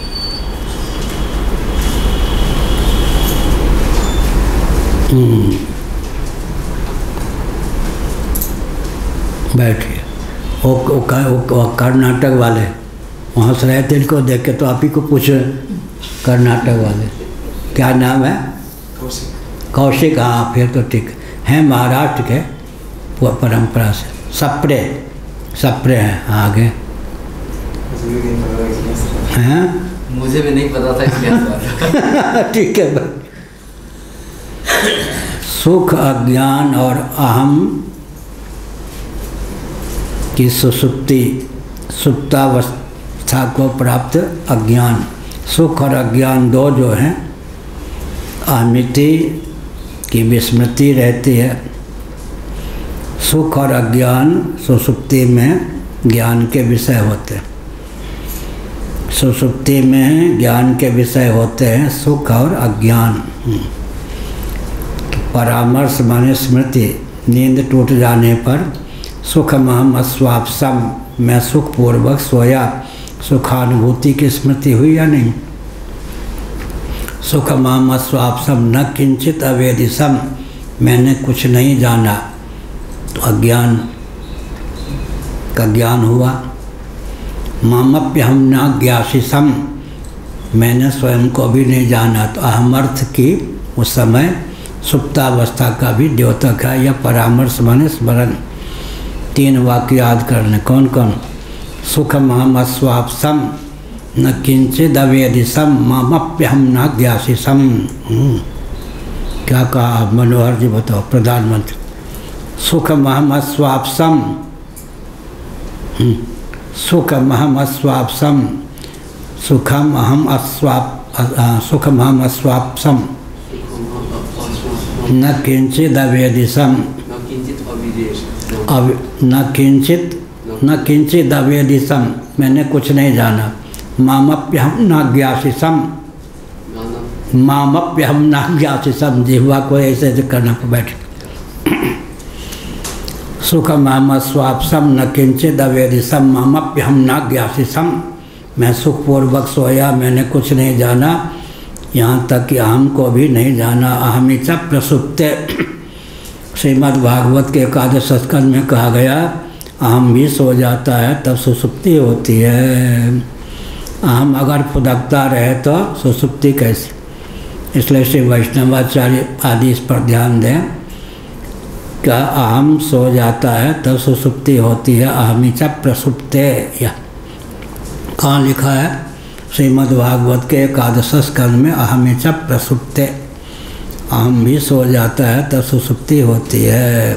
बैठिए। वो, वो, वो, वो कर्नाटक वाले वहाँ से रहे थे, इनको देख के तो आप ही को पूछे। कर्नाटक वाले क्या नाम है? कौशिक। कौशिक, हाँ फिर तो ठीक है। महाराष्ट्र के वो परंपरा से सप्रे सप्रे हैं। आगे हैं? मुझे भी नहीं पता था क्या। ठीक है भाई। सुख, अज्ञान और अहम की सुसुप्ति, सुप्तावस्था को प्राप्त अज्ञान। सुख और अज्ञान दो जो हैं, अहमिति की विस्मृति रहती है। सुख और अज्ञान सुसुप्ति में ज्ञान के विषय होते हैं। सुसुप्ति में ज्ञान के विषय होते हैं सुख और अज्ञान। परामर्श माने स्मृति। नींद टूट जाने पर सुख महम अस्वापसम, मैं सुखपूर्वक सोया, सुखानुभूति की स्मृति हुई या नहीं? सुख महम अस्वापसम न किंचित अवेदिसम, मैंने कुछ नहीं जाना, तो अज्ञान का ज्ञान हुआ। मामप्यहम नाज्ञासिसम, मैंने स्वयं को भी नहीं जाना, तो अहमर्थ की उस समय सुप्तावस्था का भी द्योतक है या परामर्श माने स्मरण। तीन वाक्य याद करने। कौन कौन? सुख महम अस्वापसम न किंचिद अवेदिसम मामप्यहम नाज्ञासिसम। क्या कहा मनोहर जी बताओ प्रधानमंत्री? सुखमहम अस्वाप्सम, सुखम अहम अस्वाप्सम, सुखम अहम अस्वाप सुखमहम अस्वाप्सम न किंचित अवेदिशम, न किंचित न किंचित अवेदिशम, मैंने कुछ नहीं जाना। मामप्यहम न ज्ञासिसम, मामप्यहम न ज्ञासिसम, जिह्वा को ऐसे करना पर बैठ। सुखमहम स्वाप्सम न किंचित अवेदिशम मामप्यहम न ज्ञासिसम, मैं सुखपूर्वक सोया, मैंने कुछ नहीं जाना, यहाँ तक कि अहम को भी नहीं जाना। अहमी च प्रसुप्ते, श्रीमद् भागवत के एकादश स्कंद में कहा गया अहम भी सो जाता है तब सुसुप्ति होती है। अहम अगर फुदकता रहे तो सुसुप्ति कैसी? इसलिए श्री वैष्णवाचार्य आदि इस पर ध्यान दें। क्या अहम सो जाता है तब सुसुप्ति होती है। अहमी च प्रसुप्ते, या कहाँ लिखा है? श्रीमद् भागवत के एकादश स्कंद में अहमी च प्रसुप्ते, अहम भी सो जाता है तब सुसुप्ति होती है।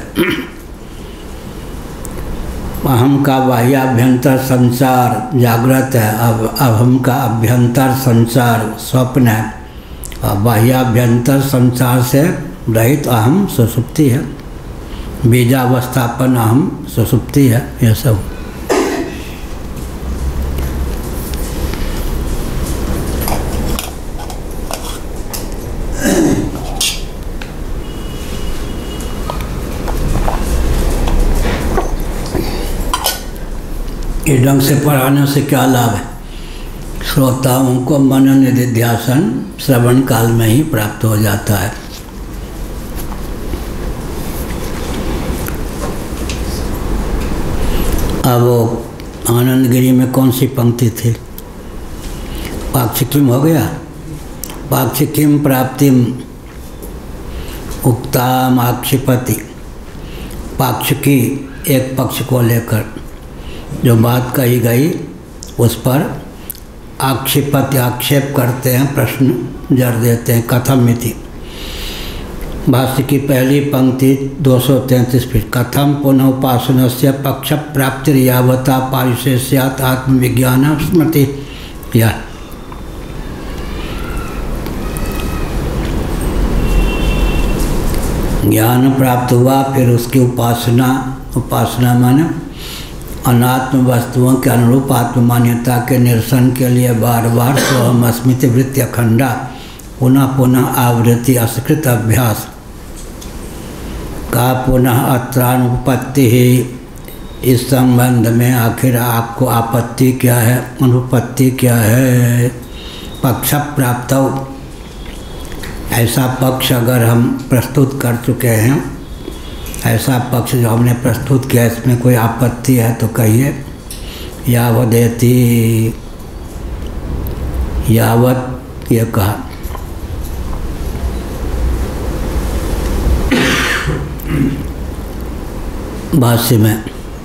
अहम का बाह्याभ्यंतर संचार जागृत है, अब अब हम का अभ्यंतर संचार स्वप्न है, और बाह्याभ्यंतर संचार से रहित अहम सुसुप्ति है। बीजावस्थापन अहम सुसुप्ति है। यह सब इस ढंग से पढ़ाने से क्या लाभ है? श्रोताओं को मनोनिधिध्यासन श्रवण काल में ही प्राप्त हो जाता है। अब वो आनंदगिरी में कौन सी पंक्ति थी? पाक्षिकीम हो गया। पाक्षिकीम प्राप्तिम उक्ताम आक्षिपति, पाक्षिकी एक पक्ष को लेकर जो बात कही गई उस पर आक्षेपति आक्षेप करते हैं, प्रश्न जड़ देते हैं। कथम इति, भाष्य की पहली पंक्ति दो सौ तैंतीस फीट। कथम पुनः उपासना से पक्ष प्राप्ति यावता पारिशेष्यात् आत्मविज्ञान स्मृति, या ज्ञान प्राप्त हुआ फिर उसकी उपासना, उपासना माने अनात्म वस्तुओं के अनुरूप आत्म मान्यता के निरसन के लिए बार बार सोहम अस्मित वृत्ति अखंडा पुनः पुनः आवृत्ति असकृत अभ्यास का पुनः अत्रानुपत्ति ही। इस संबंध में आखिर आपको आपत्ति क्या है, अनुपत्ति क्या है? पक्ष प्राप्त, ऐसा पक्ष अगर हम प्रस्तुत कर चुके हैं, ऐसा पक्ष जो हमने प्रस्तुत किया, इसमें कोई आपत्ति है तो कहिए। यावदेति, यावत ये कहा। भाष्य में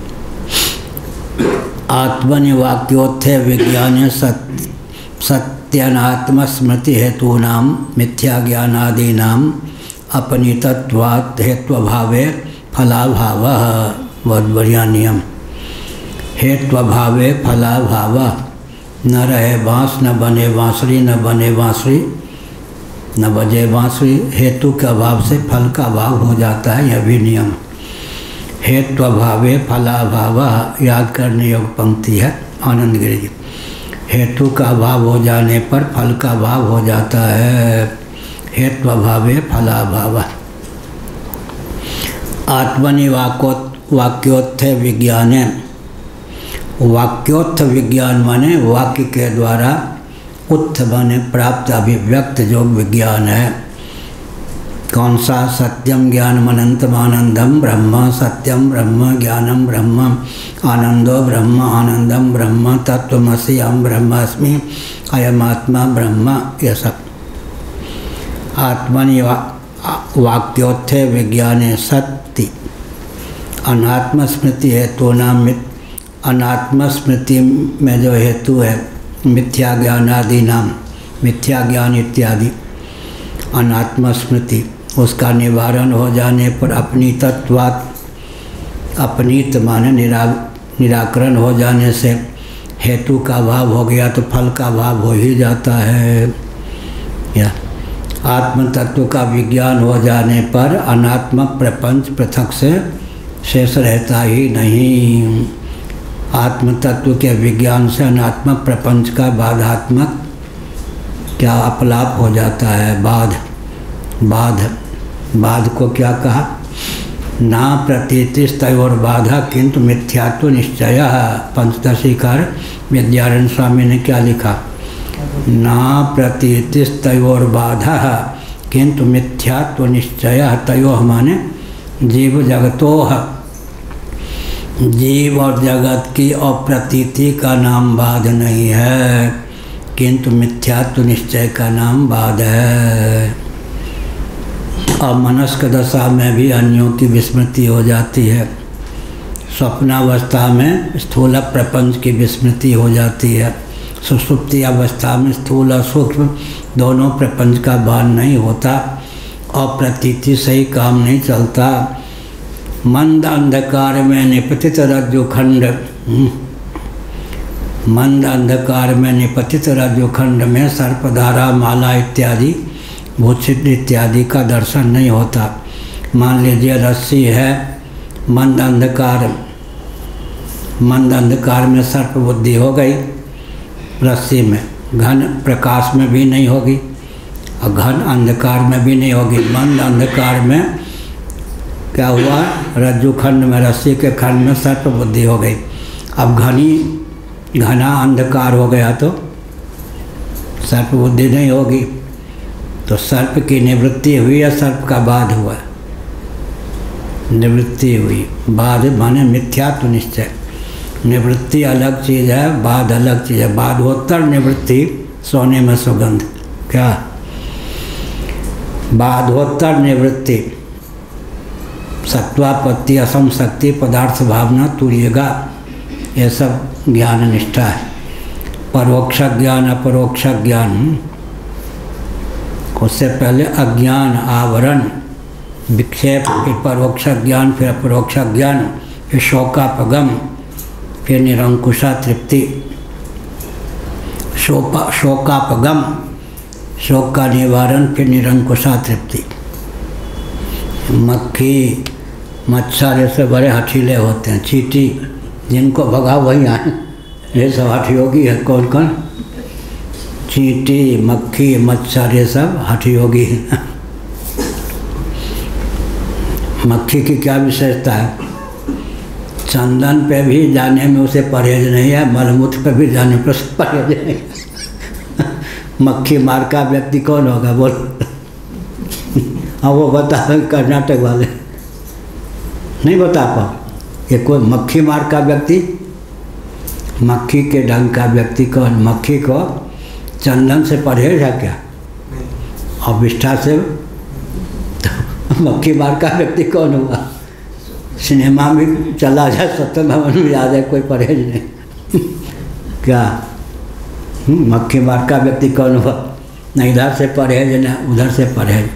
आत्मनि वाक्योत्थे विज्ञान सत्य सत्यनात्मस्मृति हेतूनाम मिथ्या ज्ञानादीनाम अपनीतत्वात् हेत्वभावे फलाभावः। बहुत बढ़िया नियम। हेत्वभावे फलाभावः, न रहे बाँस न बने बाँसुरी, न बने बाँसुरी न बजे बाँसुरी। हेतु के अभाव से फल का अभाव हो जाता है, यह भी नियम। हेत्वभावे फलाभावः याद करने योग्य पंक्ति है आनंदगिरी जी। हेतु का अभाव हो जाने पर फल का अभाव हो जाता है। हेत्वभावे फलाभावः। आत्मनि वाक्योत्थ विज्ञाने, वाक्योत्थ विज्ञान माने वाक्य के द्वारा उत्थ माने प्राप्त अभिव्यक्त जो विज्ञान है। कौन सा? सत्यम ज्ञानम अनंतम आनंदम ब्रह्म, सत्यम ब्रह्म ज्ञानम ब्रह्म, आनंदो ब्रह्म आनंदम ब्रह्म, तत्वमसि अहम ब्रह्मास्मि, अयम आत्मा ब्रह्म। यह सब आत्मनि वाक्योत्थे विज्ञाने सत्ति अनात्म स्मृति हेतु नाम। अनात्म स्मृति में जो हेतु है मिथ्या ज्ञान आदि नाम, मिथ्या ज्ञान इत्यादि। अनात्म स्मृति उसका निवारण हो जाने पर अपनी तत्वात् अपनीत माने निरा निराकरण हो जाने से हेतु का भाव हो गया तो फल का भाव हो ही जाता है। या आत्म तत्व का विज्ञान हो जाने पर अनात्मक प्रपंच पृथक से शेष रहता ही नहीं। आत्म तत्व के विज्ञान से अनात्मक प्रपंच का बाधात्मक क्या अपलाप हो जाता है। बाध बाध बाध को क्या कहा? ना प्रतीतिस्तयोर बाधा किंतु मिथ्यात्व निश्चय। पंचदशीकार विद्यारण्य स्वामी ने क्या लिखा? ना प्रतीतिस्तयोर बाधा किंतु मिथ्यात्व निश्चय। तयोः माने जीव जगतोः, जीव और जगत की अप्रतीति का नाम बाध नहीं है, किंतु मिथ्यात्व निश्चय का नाम बाध है। अमनस्क दशा में भी अन्यों की विस्मृति हो जाती है। स्वप्नावस्था में स्थूल प्रपंच की विस्मृति हो जाती है। सुषुप्ति अवस्था में स्थूल और सूक्ष्म दोनों प्रपंच का भान नहीं होता। अप्रतीति से ही काम नहीं चलता। मंद अंधकार में निपतित रज्जुखंड, मंद अंधकार में निपतित रज्जुखंड में सर्पधारा माला इत्यादि भूषित इत्यादि का दर्शन नहीं होता। मान लीजिए रस्सी है, मंद अंधकार मंद अंधकार में सर्प बुद्धि हो गई रस्सी में, घन प्रकाश में भी नहीं होगी और घन अंधकार में भी नहीं होगी। मंद अंधकार में क्या हुआ? रज्जु खंड में, रस्सी के खंड में सर्प बुद्धि हो गई। अब घनी घना अंधकार हो गया तो सर्प बुद्धि नहीं होगी। तो सर्प की निवृत्ति हुई या सर्प का बाध हुआ? निवृत्ति हुई। बाध माने मिथ्यात्व निश्चय। निवृत्ति अलग चीज़ है, बाध अलग चीज़ है। बाधोत्तर निवृत्ति सोने में सुगंध। क्या? बाधोत्तर निवृत्ति सत्वापत्ति असम शक्ति पदार्थ भावना तुर्यगा, ये सब ज्ञान निष्ठा है। परोक्ष ज्ञान अपरोक्ष ज्ञान, उससे पहले अज्ञान आवरण विक्षेप, फिर परोक्ष ज्ञान, फिर अपरोक्ष ज्ञान, फिर शोकापगम, फिर निरंकुशा तृप्ति। शोका शोकापगम शोक का निवारण, फिर निरंकुशा तृप्ति। मक्खी मच्छर ऐसे बड़े हठीले होते हैं। चींटी जिनको भगा वही आए, ये सब हठयोगी है। कौन कौन? चींटी, मक्खी, मच्छर, ये सब हठयोगी है। मक्खी की क्या विशेषता है? चंदन पे भी जाने में उसे परहेज नहीं है, मलमूत्र पे भी जाने पर उसे परहेज नहीं है। मक्खी मार का व्यक्ति कौन होगा बोल? हाँ वो बता, कर्नाटक वाले नहीं बता पाओ। ये कोई मक्खी मार का व्यक्ति, मक्खी के ढंग का व्यक्ति कौन? मक्खी को चंदन से परहेज है क्या? और विष्ठा से मक्खी मार का व्यक्ति कौन हुआ? सिनेमा में चला जाए, सत्य भवन में आ जाए, कोई परहेज नहीं। क्या मक्खी मार का व्यक्ति कौन हुआ? न इधर से परहेज न उधर से परहेज।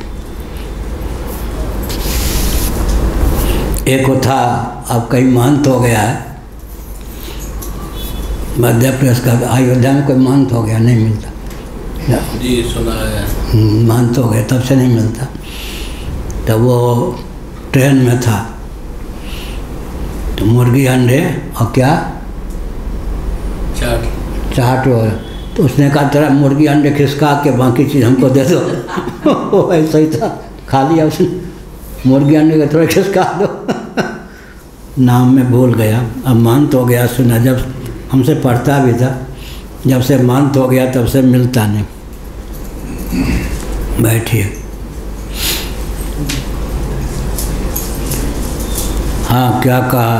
एक था, अब कहीं महंत हो गया है मध्य प्रदेश का, अयोध्या में कोई महंत हो गया, नहीं मिलता जी, सुना है। महंत हो गए तब से नहीं मिलता। तो वो ट्रेन में था तो मुर्गी अंडे और क्या चाट चाट हो, तो उसने कहा तेरा मुर्गी अंडे खिसका के बाकी चीज़ हमको दे दो। वो ऐसा ही था, खा लिया उसने, मुर्गी अंडे के थोड़े खिसका दो। नाम में भूल गया, अब महंत हो गया। सुना जब हमसे पढ़ता भी था, जब से महंत हो गया तब से मिलता नहीं। बैठिए। हाँ क्या कहा?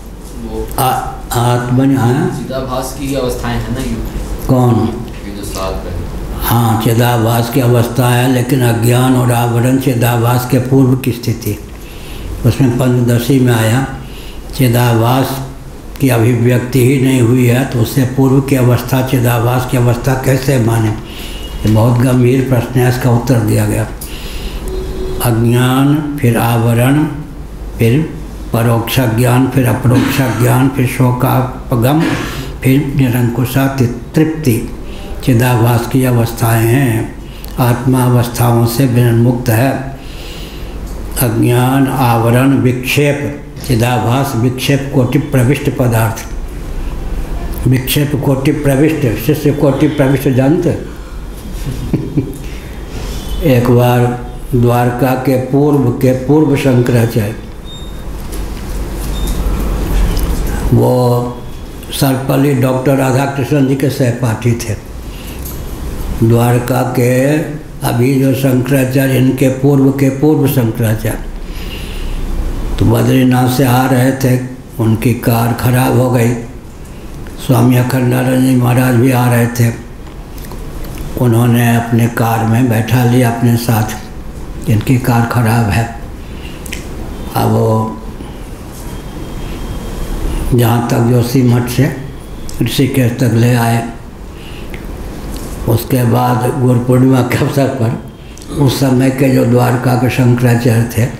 आत्मन चिदाभास की अवस्थाएं हैं ना, ये कौन? ये जो सात है। हाँ चिदाभास की अवस्था है, लेकिन अज्ञान और आवरण चिदाभास के पूर्व की स्थिति, उसमें पंचदशी में आया चिदाभास की अभिव्यक्ति ही नहीं हुई है, तो उससे पूर्व की अवस्था चिदाभास की अवस्था कैसे माने? ये बहुत गंभीर प्रश्न है, इसका उत्तर दिया गया। अज्ञान, फिर आवरण, फिर परोक्ष ज्ञान, फिर अपरोक्ष ज्ञान, फिर शोकापगम, फिर निरंकुशा तृप्ति। चिदाभास की अवस्थाएं हैं। आत्मा अवस्थाओं से विमुक्त है। अज्ञान, आवरण, विक्षेप। चिदाभास विक्षेप कोटि प्रविष्ट पदार्थ। विक्षेप कोटि प्रविष्ट, शिष्य कोटि प्रविष्ट जानते। एक बार द्वारका के पूर्व के पूर्व शंकराचार्य, वो सर्वपल्ली डॉक्टर राधा कृष्ण जी के सहपाठी थे। द्वारका के अभी जो शंकराचार्य, इनके पूर्व के पूर्व शंकराचार्य, तो बद्रीनाथ से आ रहे थे, उनकी कार खराब हो गई। स्वामी अखंडानंद जी महाराज भी आ रहे थे, उन्होंने अपने कार में बैठा लिया अपने साथ, इनकी कार खराब है। अब वो जहाँ तक जोशी मठ से ऋषिकेश तक ले आए। उसके बाद गुरु पूर्णिमा के अवसर पर उस समय के जो द्वारका के शंकराचार्य थे,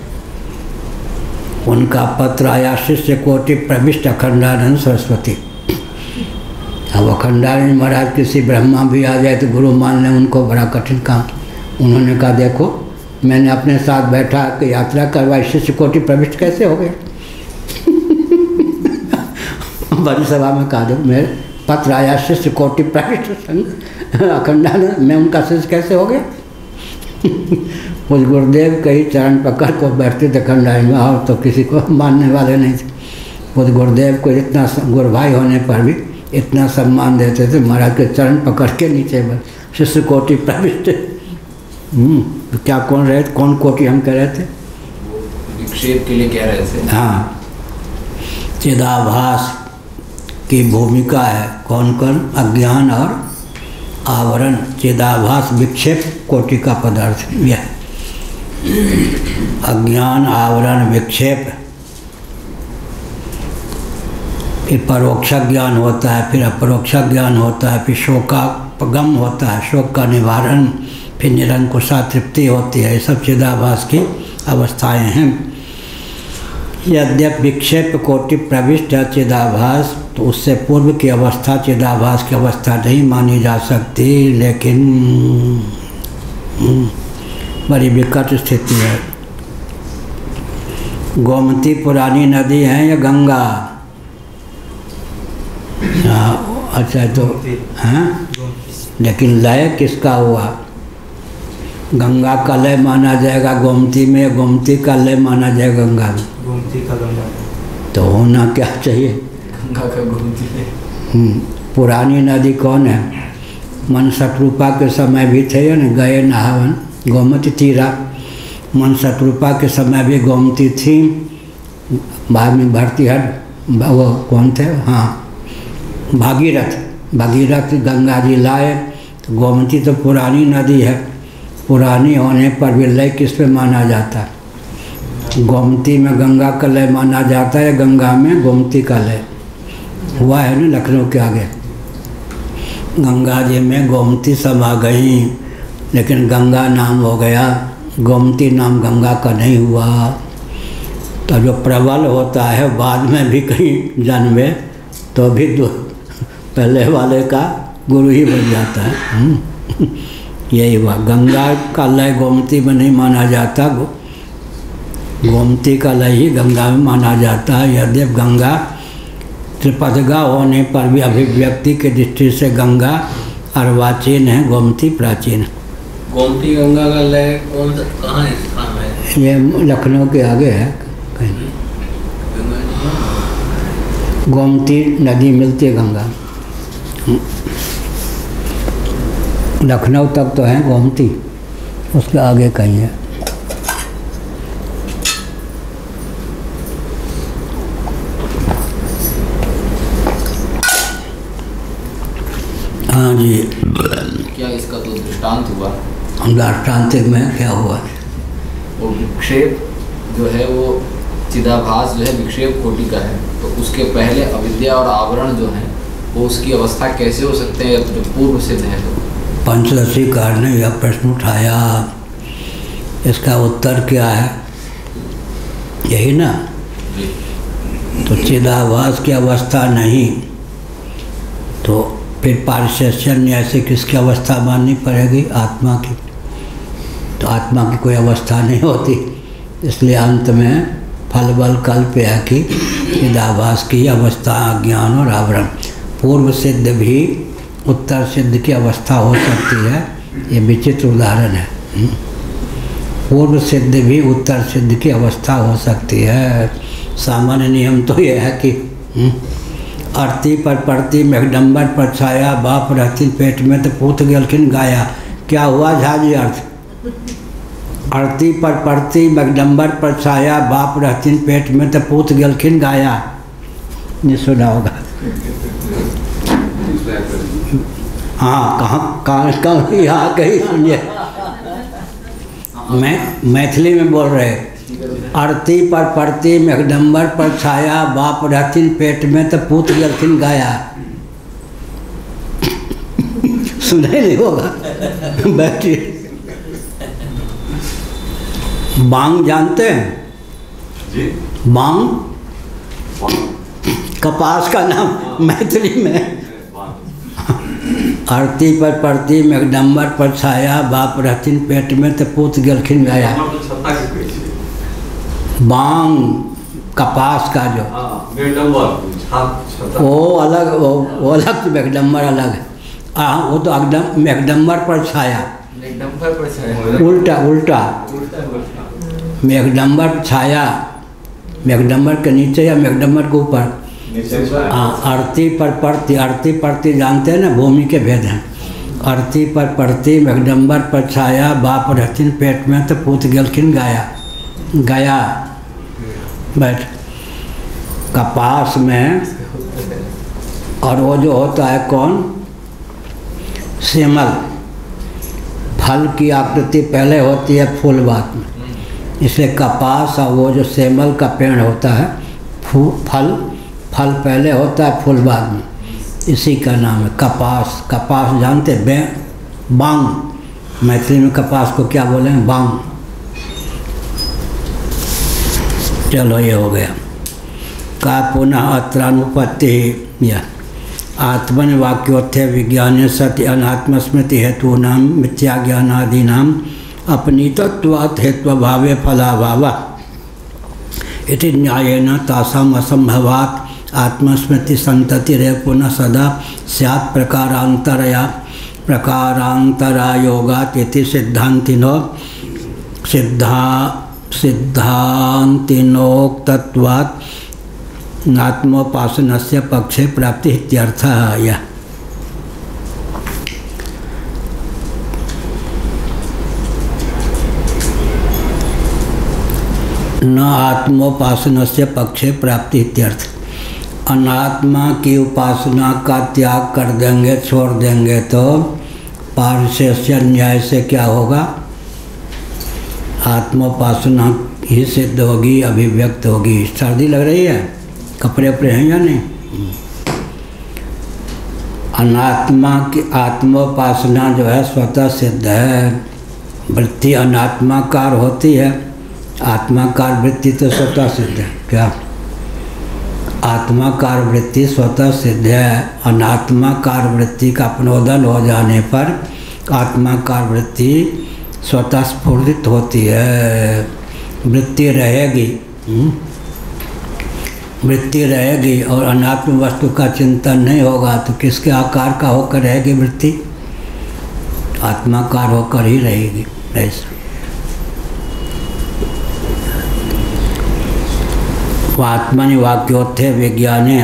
उनका पत्र आया, शिष्य कोटि प्रविष्ट अखंडानंद सरस्वती। अब अखंडानंद महाराज किसी ब्रह्मा भी आ जाए तो गुरु मान लें, उनको बड़ा कठिन काम। उन्होंने कहा, देखो मैंने अपने साथ बैठा कि यात्रा करवाई, शिष्य कोटि प्रविष्ट कैसे हो गए? बड़ी सभा में कहा, दो मेरे पत्र आया, शिष्य कोटि प्रविष्ट अखंडानंद, मैं उनका शिष्य कैसे हो गया? उस गुरुदेव के ही चरण पकड़ को बैठते थे अखंडानंद, और तो किसी को मानने वाले नहीं थे। उस गुरुदेव को इतना, गुरु भाई होने पर भी इतना सम्मान देते थे, महाराज के चरण पकड़ के नीचे बस शिष्य कोटि प्रविष्ट। तो क्या कौन रहे थे, कौन कोटि हम कह रहे थे? विक्षेप के लिए कह रहे थे। हाँ, चिदाभास की भूमिका है कौन कौन? अज्ञान और आवरण। चिदाभास विक्षेप कोटि का पदार्थ। यह अज्ञान, आवरण, विक्षेप, फिर परोक्ष ज्ञान होता है, फिर अपरोक्ष ज्ञान होता है, फिर शोकापगम होता है, शोक का निवारण, फिर निरंकुशा तृप्ति होती है। ये सब चिदाभास की अवस्थाएं हैं। यद्यप विक्षेप कोटि प्रविष्ट है चिदाभास, तो उससे पूर्व की अवस्था चिदाभास की अवस्था नहीं मानी जा सकती, लेकिन बड़ी विकट स्थिति है। गोमती पुरानी नदी है या गंगा? हाँ, अच्छा, तो हाँ, लेकिन लय किसका हुआ? गंगा का लय माना जाएगा गोमती में, गोमती का लय माना जाएगा गंगा में? गोमती का गंगा। तो होना क्या चाहिए? गंगा का गोमती। पुरानी नदी कौन है? मन शत्रुपा के समय भी थे ना, गए नहावन गोमती तीरा। मन शत्रुपा के समय भी गोमती थी। बाद में भरतीहट, वो कौन थे? हाँ, भागीरथ। भागीरथ गंगा जी लाए। तो गोमती तो पुरानी नदी है, पुरानी होने पर भी लय किस पे माना जाता है? गोमती में गंगा का लय माना जाता है, गंगा में गोमती का लय हुआ है ना लखनऊ के आगे। गंगा जी में गोमती समा गई, लेकिन गंगा नाम हो गया, गोमती नाम गंगा का नहीं हुआ। तो जो प्रबल होता है बाद में भी कहीं जन्मे तो भी पहले वाले का गुरु ही बन जाता है। यही हुआ। गंगा का लय गोमती में नहीं माना जाता, गो, गोमती का लय ही गंगा में माना जाता है। यद्यप गंगा त्रिपदगा होने पर भी अभिव्यक्ति के दृष्टि से गंगा अर्वाचीन है, गोमती प्राचीन है। गोमती गंगा का लय कौन सा, कहाँ है, कहाँ है? ये लखनऊ के आगे है कहीं। गोमती नदी मिलती है गंगा, लखनऊ तक तो है गोमती, उसके आगे कहीं है। हाँ जी। क्या इसका तो दृष्टांत हुआ? दृष्टांतिक में क्या हुआ? वो विक्षेप जो है वो चिदाभास जो है विक्षेप कोटि का है, तो उसके पहले अविद्या और आवरण जो है वो उसकी अवस्था कैसे हो सकते हैं? पूर्व सिद्ध है तो पंचदशी कार ने यह प्रश्न उठाया इसका उत्तर क्या है? यही ना। तो चिदाभास की अवस्था नहीं तो फिर पारिशेष्य न्याय से किसकी अवस्था माननी पड़ेगी? आत्मा की। तो आत्मा की कोई अवस्था नहीं होती, इसलिए अंत में फल बल कल्प है कि चिदाभास की अवस्था अज्ञान और आवरण। पूर्व सिद्ध भी उत्तर सिद्ध की अवस्था हो सकती है, ये विचित्र उदाहरण है। पूर्व सिद्ध भी उत्तर सिद्ध की अवस्था हो सकती है। सामान्य नियम तो ये है कि आरती पर पड़ती मेघडम्बर पर छाया, बाप रहती पेट में तो पूत गलखिन गाया। क्या हुआ झाजी अर्थ? आरती पर पड़ती मेघडम्बर पर छाया, बाप रहती पेट में तो पूत गलखिन गाया। ये सुना होगा। हाँ, कहाँ कहाँ कहाँ यहाँ कहीं सुनिए। मैं मैथिली में बोल रहे। आरती पर पड़ती मेघडम्बर पर छाया, बाप रहती पेट में तो पूत गलखिन गाया। सुनाई नहीं होगा। बैठिए। बांग जानते हैं? जी। बांग कपास का नाम मैथिली में। आरती पर पड़ती मेघडम्बर पर छाया, बाप रहती पेट में तो पूत गलखिन गाया। बांग कपास का जो वो अलग, वो, वो अलग, मेघडम्बर अलग है। हाँ, वो तो एकदम मेघडम्बर पर छाया। मेघडम्बर पर छाया उल्टा उल्टा मेघडम्बर छाया, मेघडम्बर के नीचे या मेघडम्बर के ऊपर? हाँ, आरती पर पड़ती, आरती पड़ती जानते हैं ना, भूमि के भेद हैं। आरती पर पड़ती मेघडम्बर पर छाया, बाप रहती पेट में तो पूत गलखिन गाया। गया बैठ कपास में। और वो जो होता है कौन? सेमल। फल की आकृति पहले होती है फूल बाद में, इसलिए कपास और वो जो सेमल का पेड़ होता है, फल फल पहले होता है फूल बाद में, इसी का नाम है कपास। कपास जानते? बे बांग। मैथिली में कपास को क्या बोलेंगे? बांग। चलो ये हो गया। का पुनः अत्रानुपत्ति या आत्मन वाक्योत्थे विज्ञान सत्य अनात्म स्मृति हेतु नाम मिथ्या ज्ञानादीनाम अपनीतत्वात् हेत्वभावे फलाभाव इति न्यायेन तासाम असंभवात् आत्मस्मृति संततिरेव पुनः सदा स्यात् प्रकारांतरया प्रकारांतरायोगात् इति सिद्धांतिनो सिद्धा सिद्धांतिनोक्तत्वात् आत्मोपासनस्य पक्षे प्राप्ति इत्यर्थः। यह न आत्मोपासनस्य पक्षे प्राप्ति इत्यर्थ। अनात्मा की उपासना का त्याग कर देंगे, छोड़ देंगे तो पारशेष्य न्याय से क्या होगा? आत्मोपासना ही सिद्ध होगी, अभिव्यक्त होगी। सर्दी लग रही है? कपड़े वपड़े हैं या नहीं? अनात्मा की आत्मोपासना जो है स्वतः सिद्ध है। वृत्ति अनात्माकार होती है, आत्माकार वृत्ति तो स्वतः सिद्ध है। क्या? आत्माकार वृत्ति स्वतः सिद्ध है। अनात्माकार वृत्ति का अपनोदन हो जाने पर आत्माकार वृत्ति स्वतः स्फुरित होती है। वृत्ति रहेगी, वृत्ति रहेगी और अनात्म वस्तु का चिंतन नहीं होगा तो किसके आकार का होकर रहेगी वृत्ति? आत्माकार होकर ही रहेगी। ऐसा आत्मनि वाक्योत्थे विज्ञाने,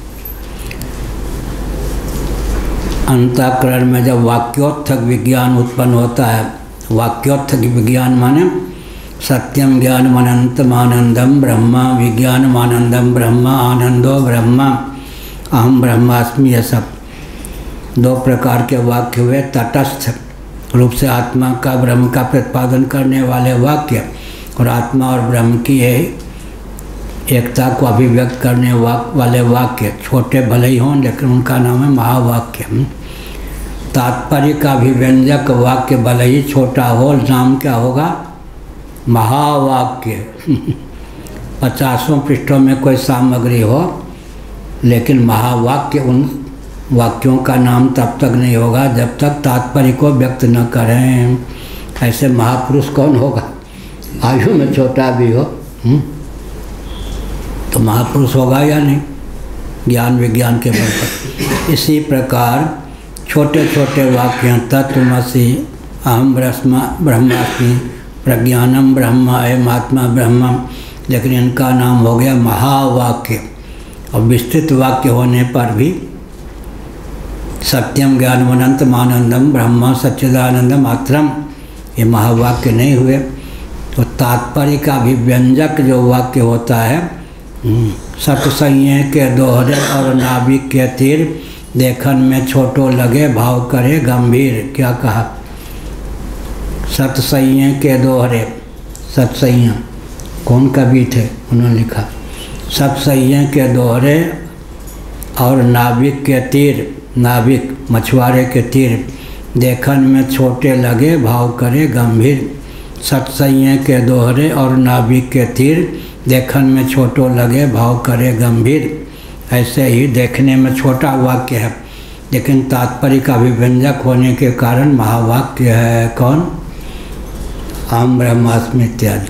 अंतःकरण में जब वाक्योत्थक विज्ञान उत्पन्न होता है, वाक्योत्थक विज्ञान माने सत्यम ज्ञानम अनंतम आनंदम ब्रह्मा, विज्ञानम आनंदम ब्रह्मा, आनंदो ब्रह्मा, अहम ब्रह्मास्मि। ये सब दो प्रकार के वाक्य हुए। तटस्थ रूप से आत्मा का ब्रह्म का प्रतिपादन करने वाले वाक्य और आत्मा और ब्रह्म की एकता को अभिव्यक्त करने वाले वाक्य, छोटे भले ही हों लेकिन उनका नाम है महावाक्य। तात्पर्य का अभिव्यंजक वाक्य भले ही छोटा हो, नाम क्या होगा? महावाक्य पचासों पृष्ठों में कोई सामग्री हो, लेकिन महावाक्य उन वाक्यों का नाम तब तक नहीं होगा जब तक तात्पर्य को व्यक्त न करें। ऐसे महापुरुष कौन होगा? आयु में छोटा भी हो हुँ? तो महापुरुष होगा या नहीं, ज्ञान विज्ञान के बल पर। इसी प्रकार छोटे छोटे वाक्य तत्वमसि, अहम ब्रह्मा ब्रह्मास्मि, प्रज्ञानम ब्रह्म, अयम आत्मा ब्रह्म, लेकिन इनका नाम हो गया महावाक्य। और विस्तृत वाक्य होने पर भी सत्यम ज्ञानमनंतम आनंदम ब्रह्म सच्चिदानंदम मात्रम, ये महावाक्य नहीं हुए। तो तात्पर्य का भी व्यंजक जो वाक्य होता है, सतसंज्ञ के दोहरे और नाभिक के तीर, देखन में छोटो लगे भाव करे गंभीर। क्या कहा? सतसंज्ञ के दोहरे, सतसंज्ञ कौन कवि थे, उन्होंने लिखा सतसंज्ञ के दोहरे और नाभिक के तीर, नाभिक मछुआरे के तीर, देखन में छोटे लगे भाव करे गंभीर। सतसंज्ञ के दोहरे और नाभिक के तीर, देखन में छोटो लगे भाव करे गंभीर। ऐसे ही देखने में छोटा वाक्य है, लेकिन तात्पर्य का भी व्यंजक होने के कारण महावाक्य है। कौन? अहम ब्रह्मास्मि इत्यादि।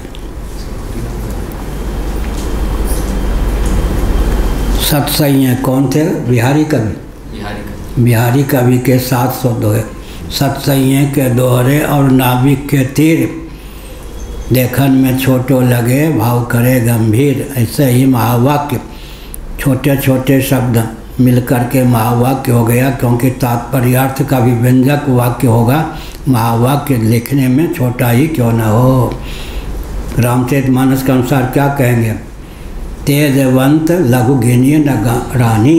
सतसंज्ञ कौन थे? बिहारी कवि। बिहारी कवि बिहारी कवि के सात सौ दोहे। सतसंज्ञ के दोहरे और नाभिक के तीर, देखन में छोटो लगे भाव करे गंभीर। ऐसे ही महावाक्य, छोटे छोटे शब्द मिलकर के महावाक्य हो गया, क्योंकि तात्पर्यार्थ का भी व्यंजक वाक्य होगा। महावाक्य लिखने में छोटा ही क्यों न हो। रामचरितमानस के अनुसार क्या कहेंगे? तेजवंत लघु गिनिय न रानी,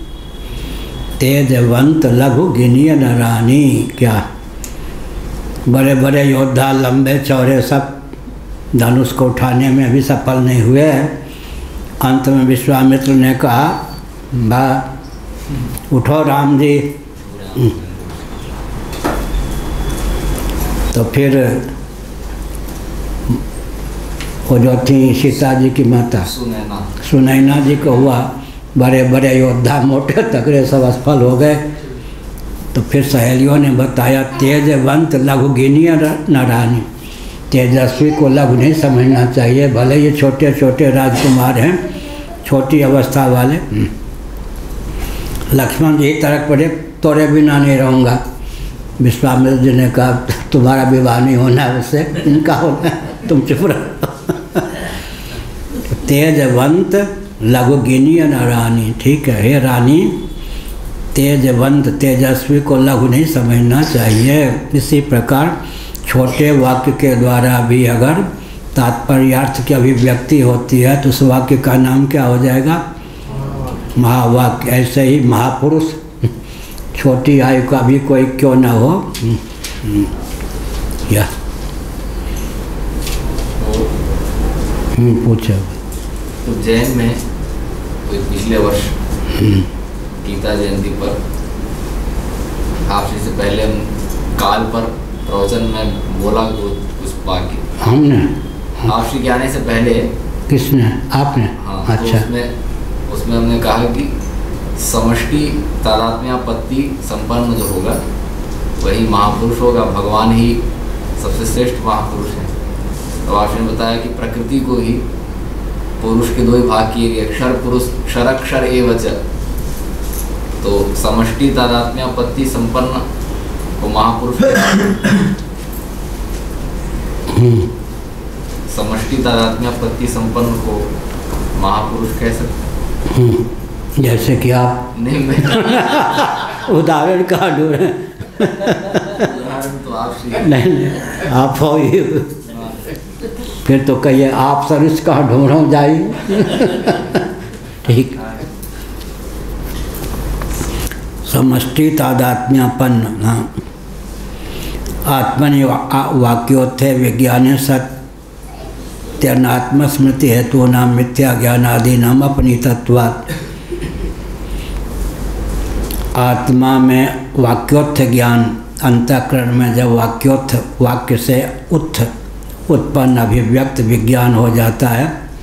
तेजवंत लघु गिनिय न रानी। क्या बड़े बड़े योद्धा लंबे चौड़े सब धनुष को उठाने में भी सफल नहीं हुए। अंत में विश्वामित्र ने कहा, बा उठो राम जी। तो फिर वो जो थी सीता जी की माता सुनैना सुनैना जी को हुआ, बड़े बड़े योद्धा मोटे तगड़े सब असफल हो गए। तो फिर सहेलियों ने बताया, तेजवंत लघु गिनिय न रानी, तेजस्वी को लघु नहीं समझना चाहिए, भले ये छोटे छोटे राजकुमार हैं, छोटी अवस्था वाले। लक्ष्मण जी तरक पड़े, तोरे बिना नहीं रहूँगा। विश्वामित्र जी ने कहा, तुम्हारा विवाह नहीं होना है उससे, इनका होना है, तुम चुप रहो। तेजवंत लघु गिनिय न रानी, ठीक है, हे रानी, तेजवंत तेजस्वी को लघु नहीं समझना चाहिए। इसी प्रकार छोटे वाक्य के द्वारा भी अगर तात्पर्यार्थ की अभिव्यक्ति होती है तो उस वाक्य का नाम क्या हो जाएगा? महावाक्य। ऐसे ही महापुरुष, छोटी आयु का भी कोई क्यों न हो। या पूछो। तो जैन में पिछले वर्ष गीता जयंती पर आपसे से पहले हम काल पर प्रवचन में बोला कुछ वाक्य हमने आपसे के आने से पहले। किसने? आपने? हाँ, अच्छा। तो उसमें उसमें हमने कहा कि समष्टि तादात्म्यापत्ति संपन्न जो होगा वही महापुरुष होगा, भगवान ही सबसे श्रेष्ठ महापुरुष है। तो आपने बताया कि प्रकृति को ही पुरुष के दो ही भाग किए गए, क्षर पुरुष क्षरक्षर एव च। तो समष्टि तादात्म्यापत्ति संपन्न को महापुरुष समष्टि तादात्म्यापत्ति संपन्न को महापुरुष कह सकते हैं। जैसे कि आप नहीं, मैं उदाहरण कहाँ ढूंढे? उदाहरण तो आपसे नहीं नहीं आप हो ही, फिर तो कहिए आप सर्विस कहाँ ढूंढो जाइए। ठीक। समष्टि तादात्म्यापन्न। हाँ, आत्मनि वाक्योत्थे विज्ञाने सत्यात्मस्मृति हेतु नाम मिथ्या ज्ञानादि नाम अपनी तत्वात्। आत्मा में वाक्योत्थ ज्ञान, अंतःकरण में जब वाक्योत्थ वाक्य से उत्थ उत्पन्न अभिव्यक्त विज्ञान हो जाता है।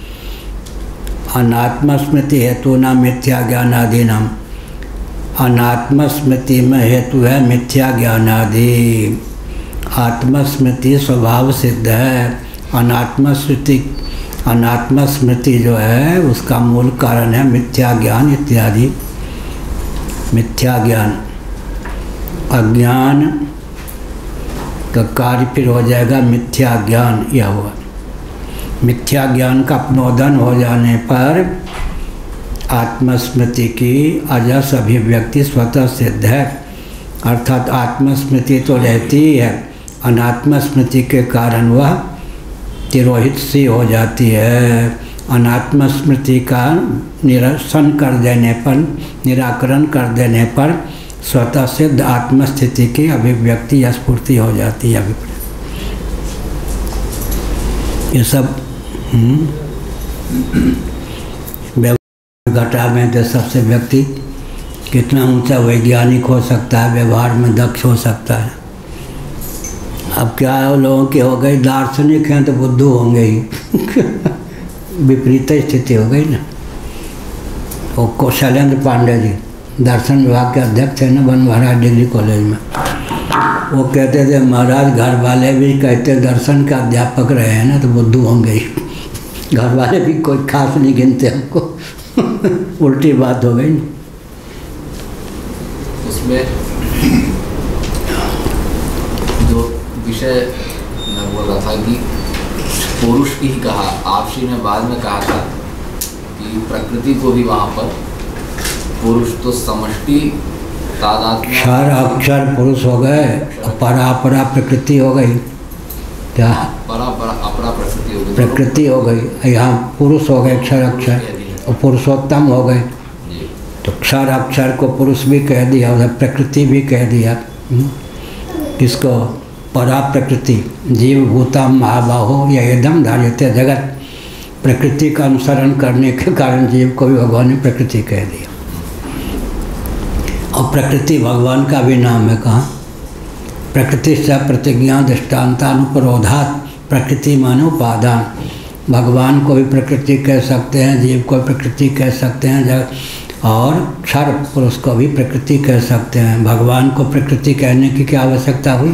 अनात्म स्मृति हेतु न मिथ्या ज्ञान आदि नाम, अनात्म स्मृति में हेतु है मिथ्या ज्ञान आदि। आत्मस्मृति स्वभाव सिद्ध है। अनात्म स्मृति अनात्म स्मृति जो है उसका मूल कारण है मिथ्या ज्ञान इत्यादि। मिथ्या ज्ञान, अज्ञान का कार्य फिर हो जाएगा मिथ्या ज्ञान। यह हुआ मिथ्या ज्ञान का अपनोदन हो जाने पर आत्मस्मृति की अजस अभिव्यक्ति स्वतः सिद्ध है। अर्थात आत्मस्मृति तो रहती ही है, अनात्म स्मृति के कारण वह तिरोहित सी हो जाती है। अनात्म स्मृति का निरसन कर देने पर, निराकरण कर देने पर स्वतः सिद्ध आत्मस्थिति की अभिव्यक्ति या स्फूर्ति हो जाती है। ये सब घटा में तो सबसे व्यक्ति कितना ऊंचा वैज्ञानिक हो सकता है, व्यवहार में दक्ष हो सकता है। अब क्या है, लोगों की हो गई दार्शनिक हैं तो बुद्धू होंगे ही विपरीत स्थिति हो गई ना। वो कौशलेंद्र पांडे जी दर्शन विभाग के अध्यक्ष हैं ना बनवारा डिग्री कॉलेज में, वो कहते थे महाराज घर वाले भी कहते दर्शन का अध्यापक रहे हैं ना तो बुद्धू होंगे ही, घर वाले भी कोई खास नहीं गिनते हमको उल्टी बात हो गई ना। उसमें जो विषय मैं बोल रहा था कि पुरुष की ही कहा, आपसी ने बाद में कहा था कि प्रकृति को भी वहाँ पर पुरुष तो समष्टि तादात्म्य क्षर अक्षर पुरुष हो गए, परा अपरा प्रकृति हो गई। क्या परा परा अपरा प्रकृति हो गई, प्रकृति हो गई। यहाँ पुरुष हो गए क्षर अक्षर और पुरुषोत्तम हो गए, तो क्षर अक्षर को पुरुष भी कह दिया, उधर प्रकृति भी कह दिया। किसको? परा प्रकृति। जीव भूता महाबाहो या एकदम धार्यते जगत, प्रकृति का अनुसरण करने के कारण जीव को भी भगवान ने प्रकृति कह दिया। और प्रकृति भगवान का भी नाम है। कहाँ? प्रकृति से प्रतिज्ञा दृष्टान्तानुपरोधात, प्रकृति मानो उपादान। भगवान को भी प्रकृति कह सकते हैं, जीव को प्रकृति कह सकते हैं, जग और क्षर पुरुष को भी प्रकृति कह सकते हैं। भगवान को प्रकृति कहने की क्या आवश्यकता हुई?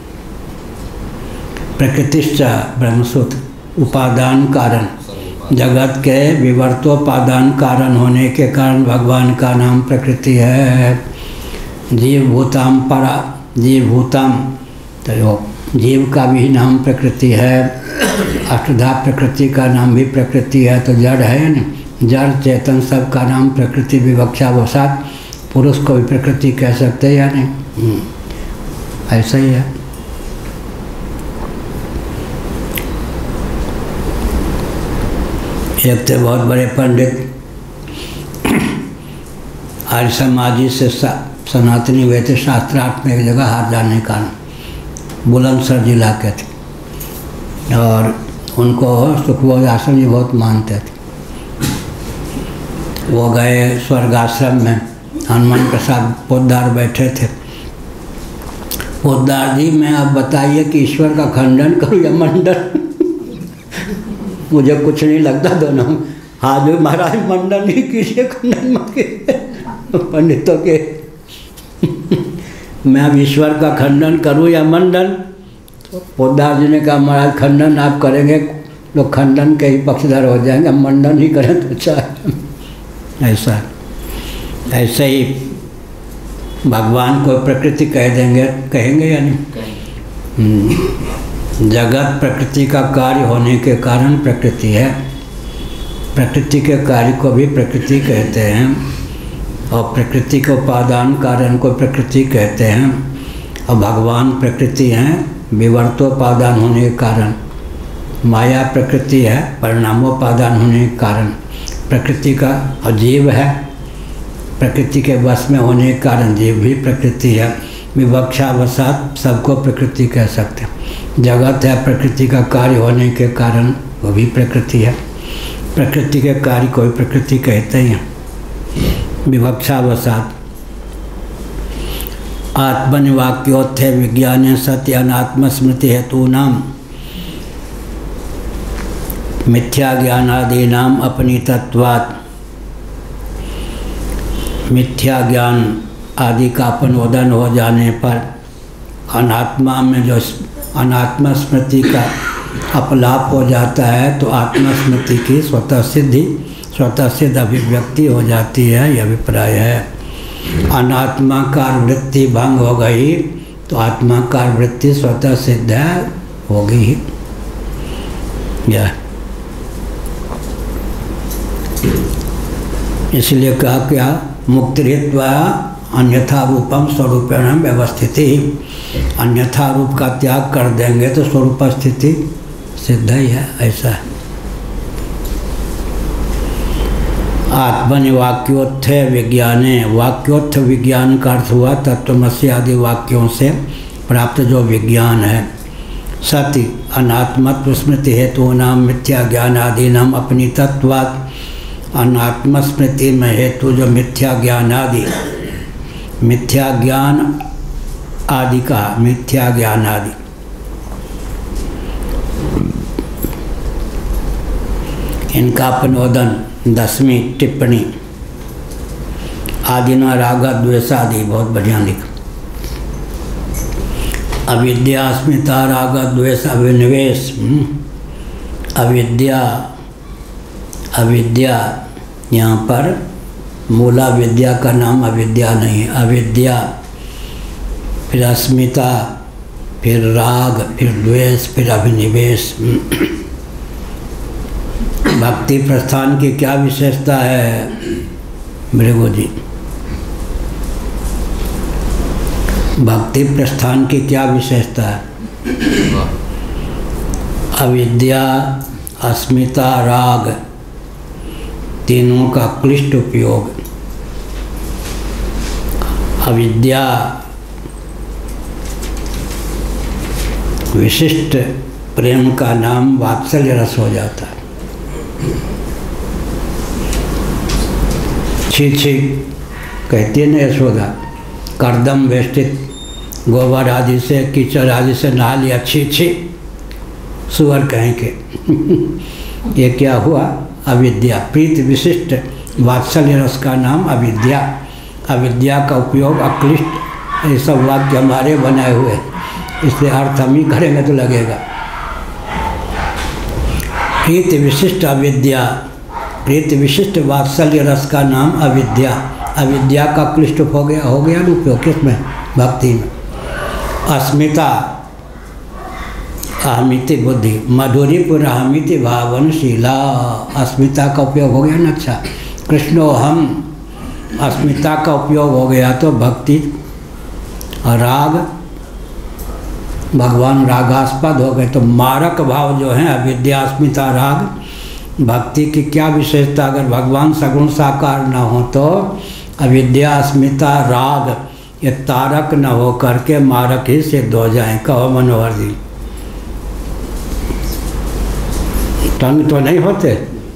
प्रकृतिश्च ब्रह्मसूत्र उपादान कारण, जगत के विवर्तोपादान कारण होने के कारण भगवान का नाम प्रकृति है। जीव भूताम परा, जीव भूताम तो जीव का भी नाम प्रकृति है। अष्टधा प्रकृति का नाम भी प्रकृति है, तो जड़ है ना, जड़ चेतन सब का नाम प्रकृति विवक्षा वसात। पुरुष को भी प्रकृति कह सकते हैं या नहीं? ऐसा ही है। एक थे बहुत बड़े पंडित, आर्य समाजी से सनातनी हुए थे, शास्त्रार्थ में एक जगह हार जाने का, बुलंदशहर जिला के थे, और उनको सुखबोध आश्रम जी बहुत मानते थे। वो गए स्वर्गाश्रम में, हनुमान प्रसाद पोद्दार बैठे थे। पोद्दार जी, मैं अब बताइए कि ईश्वर का खंडन करूँ या मंडन? मुझे कुछ नहीं लगता दोनों। हाँ जो महाराज मंडन ही कीजिए, खंडन मत कीजिए पंडितों के। मैं अब ईश्वर का खंडन करूं या मंडन? पोद्दार जी ने कहा महाराज खंडन आप करेंगे लोग खंडन के ही पक्षधर हो जाएंगे, मंडन ही करें तो अच्छा है। ऐसा ऐसे ही भगवान को प्रकृति कह देंगे, कहेंगे या नहीं? जगत प्रकृति का कार्य होने के कारण प्रकृति है। प्रकृति के कार्य को भी प्रकृति कहते हैं, और प्रकृति के उपादान कारण को प्रकृति कहते हैं। और भगवान प्रकृति हैं, विवर्तोपादान होने के कारण। माया प्रकृति है, परिणामोपादान होने के कारण प्रकृति का। और जीव है, प्रकृति के वश में होने के कारण जीव भी प्रकृति है। विवक्षावसात सबको प्रकृति कह सकते हैं। जगत है, प्रकृति का कार्य होने के कारण वो भी प्रकृति है। प्रकृति के कार्य को भी प्रकृति कहते हैं। विवक्षावसात आत्मनिवाक्योत्थे विज्ञान सत्य अनात्म स्मृति हेतु नाम, मिथ्या ज्ञानादीनाम अपनीतत्वात्, मिथ्या ज्ञान आदि का अपनोदन हो जाने पर अनात्मा में जो अनात्मा स्मृति का अपलाप हो जाता है तो आत्मा स्मृति की स्वतः सिद्धि स्वतः सिद्ध अभिव्यक्ति हो जाती है, यह अभिप्राय है। अनात्माकार वृत्ति भंग हो गई तो आत्माकार वृत्ति स्वतः सिद्ध होगी ही। यह इसलिए कहा क्या, मुक्तिरित्वा अन्यथा रूपम स्वरूपेण व्यवस्थिति, अन्यथा रूप का त्याग कर देंगे तो स्वरूप स्थिति सिद्ध ही है, ऐसा है। आत्मनि वाक्योत्थ विज्ञाने, वाक्योत्थ विज्ञान का अर्थ हुआ तत्वमसि आदि वाक्यों से प्राप्त जो विज्ञान है। सति अनात्मत्व स्मृति हेतु नाम मिथ्या ज्ञान आदि नाम अपनी तत्वात्, अनात्म स्मृति में हेतु जो मिथ्या ज्ञान आदि, मिथ्या ज्ञान आदि का, मिथ्या ज्ञान आदि इनका अपनोदन, दसवीं टिप्पणी, आदिना राग द्वेषादि, बहुत बढ़िया लिखा। अविद्या अस्मिता राग द्वेष अभिनिवेश, अविद्या, अविद्या यहाँ पर मूला विद्या का नाम अविद्या नहीं, अविद्या, फिर अस्मिता, फिर राग, फिर द्वेष, फिर अभिनिवेश। भक्ति प्रस्थान की क्या विशेषता है भृगु जी? भक्ति प्रस्थान की क्या विशेषता है? अविद्या, अस्मिता, राग, तीनों का क्लिष्ट उपयोग। अविद्या विशिष्ट प्रेम का नाम वात्सल्य रस हो जाता है। छी छी कहती है ना यशोदा, कर्दम वेष्टित गोबर आदि से, कीचड़ आदि से नहा लिया, छी छी सुअर कहें के। ये क्या हुआ? अविद्या। प्रीत विशिष्ट वात्सल्य रस का नाम अविद्या। अविद्या का उपयोग अक्लिष्ट, ये सब वाक्य हमारे बनाए हुए, इसलिए अर्थ हम ही करेंगे तो लगेगा। प्रीत विशिष्ट अविद्या, प्रीत विशिष्ट वात्सल्य रस का नाम अविद्या। अविद्या का क्लिष्ट हो गया, हो गया ना उपयोग किसमें? भक्ति में। अस्मिता, अहमिति बुद्धि, मधुरीपुर अहमिति भावनशीला, अस्मिता का उपयोग हो गया ना। अच्छा, कृष्णो हम, अस्मिता का उपयोग हो गया तो भक्ति, राग, भगवान रागास्पद हो गए तो मारक भाव जो है अविद्या, अस्मिता, राग। भक्ति की क्या विशेषता? अगर भगवान सगुण साकार न हो तो अविद्या, अस्मिता, राग ये तारक न हो करके मारक ही सिद्ध हो जाए। कहो मनोहर जी, तंग तो नहीं होते?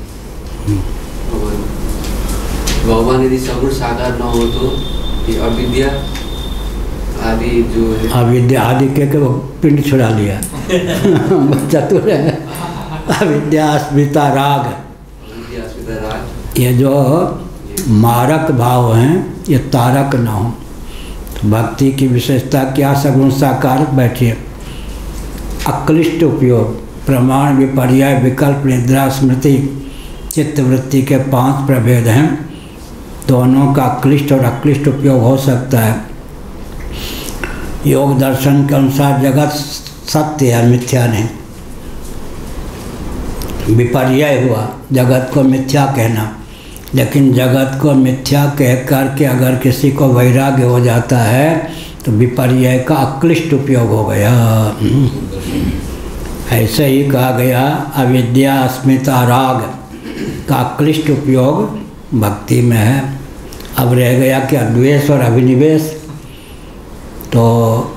भगवान यदि सगुण साकार न हो तो ये अविद्या आदि जो है, अविद्या आदि के के वो पिंड छुड़ा लिया चतुर है। अविद्या, अस्मिता, राग, अविद्या, अस्मिता, राग, ये जो मारक भाव हैं ये तारक न हो। तो भक्ति की विशेषता क्या? सगुण साकार। बैठिए। अक्लिष्ट उपयोग, प्रमाण, विपर्यय, विकल्प, निद्रा, स्मृति, चित्तवृत्ति के पांच प्रभेद हैं। दोनों का क्लिष्ट और अक्लिष्ट उपयोग हो सकता है। योग दर्शन के अनुसार जगत सत्य है, मिथ्या नहीं। विपर्यय हुआ जगत को मिथ्या कहना, लेकिन जगत को मिथ्या कह करके अगर किसी को वैराग्य हो जाता है तो विपर्यय का अक्लिष्ट उपयोग हो गया। ऐसे ही कहा गया अविद्या, अस्मिता, राग का अक्लिष्ट उपयोग भक्ति में है। अब रह गया क्या? द्वेष और अभिनिवेश। तो